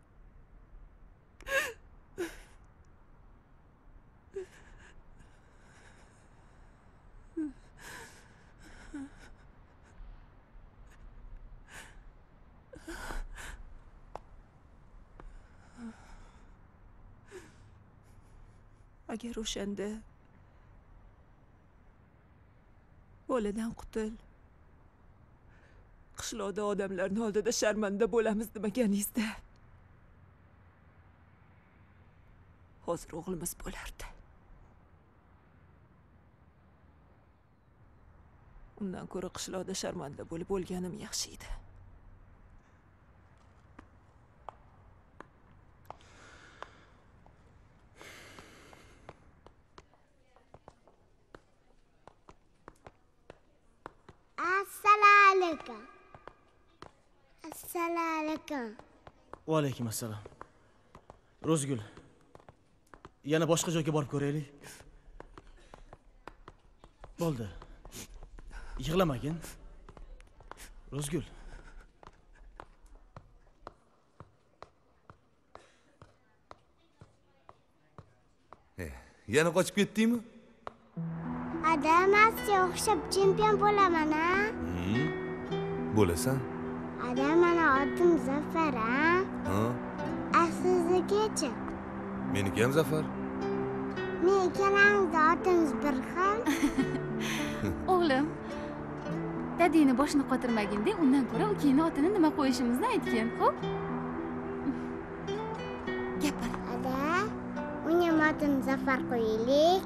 Agar o'shanda boladan qutul, qishloqda odamlarning oldida sharmanda bo'lamiz demaganingizda, hozir o'g'limiz bo'lardi. Undan ko'ra qishloqda sharmanda bo'lib o'lganim yaxshi edi. Assalomu alaykum. Assalomu alaykum. Va alaykum assalom. Ro'zgul, yana boshqa joyga borib ko'raylik. Bo'ldi. Yig'lamagin. Ro'zgul. Eh, yana qochib ketdingmi? Adamasga o'xshab chempion bo'laman, ha? Bo'lasan. Adam, mana otim Zafar, ha? Ha? Aslizigacha. Meniki ham Zafar. Men ikkalamizni otimiz bir xil. O'g'lim, dadangni boshini qotirmagin-da, undan ko'ra ukangni otini nima qo'yishimizni aytgin, xo'p? Gapir. Ada, unga otini Zafar qo'yaylik.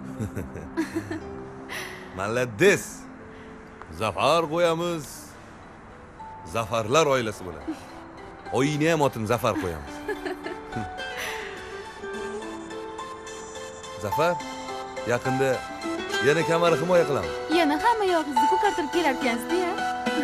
Malades. Zafar qo'yamiz. Zafarlar oilasi bo'ladi. oyingni ham otini Zafar qo'yamiz. Zafar, yaqinda yana kamari himoya qilamiz. Yana hamma yog'ingizni ko'kartirib kelarkansiz-da.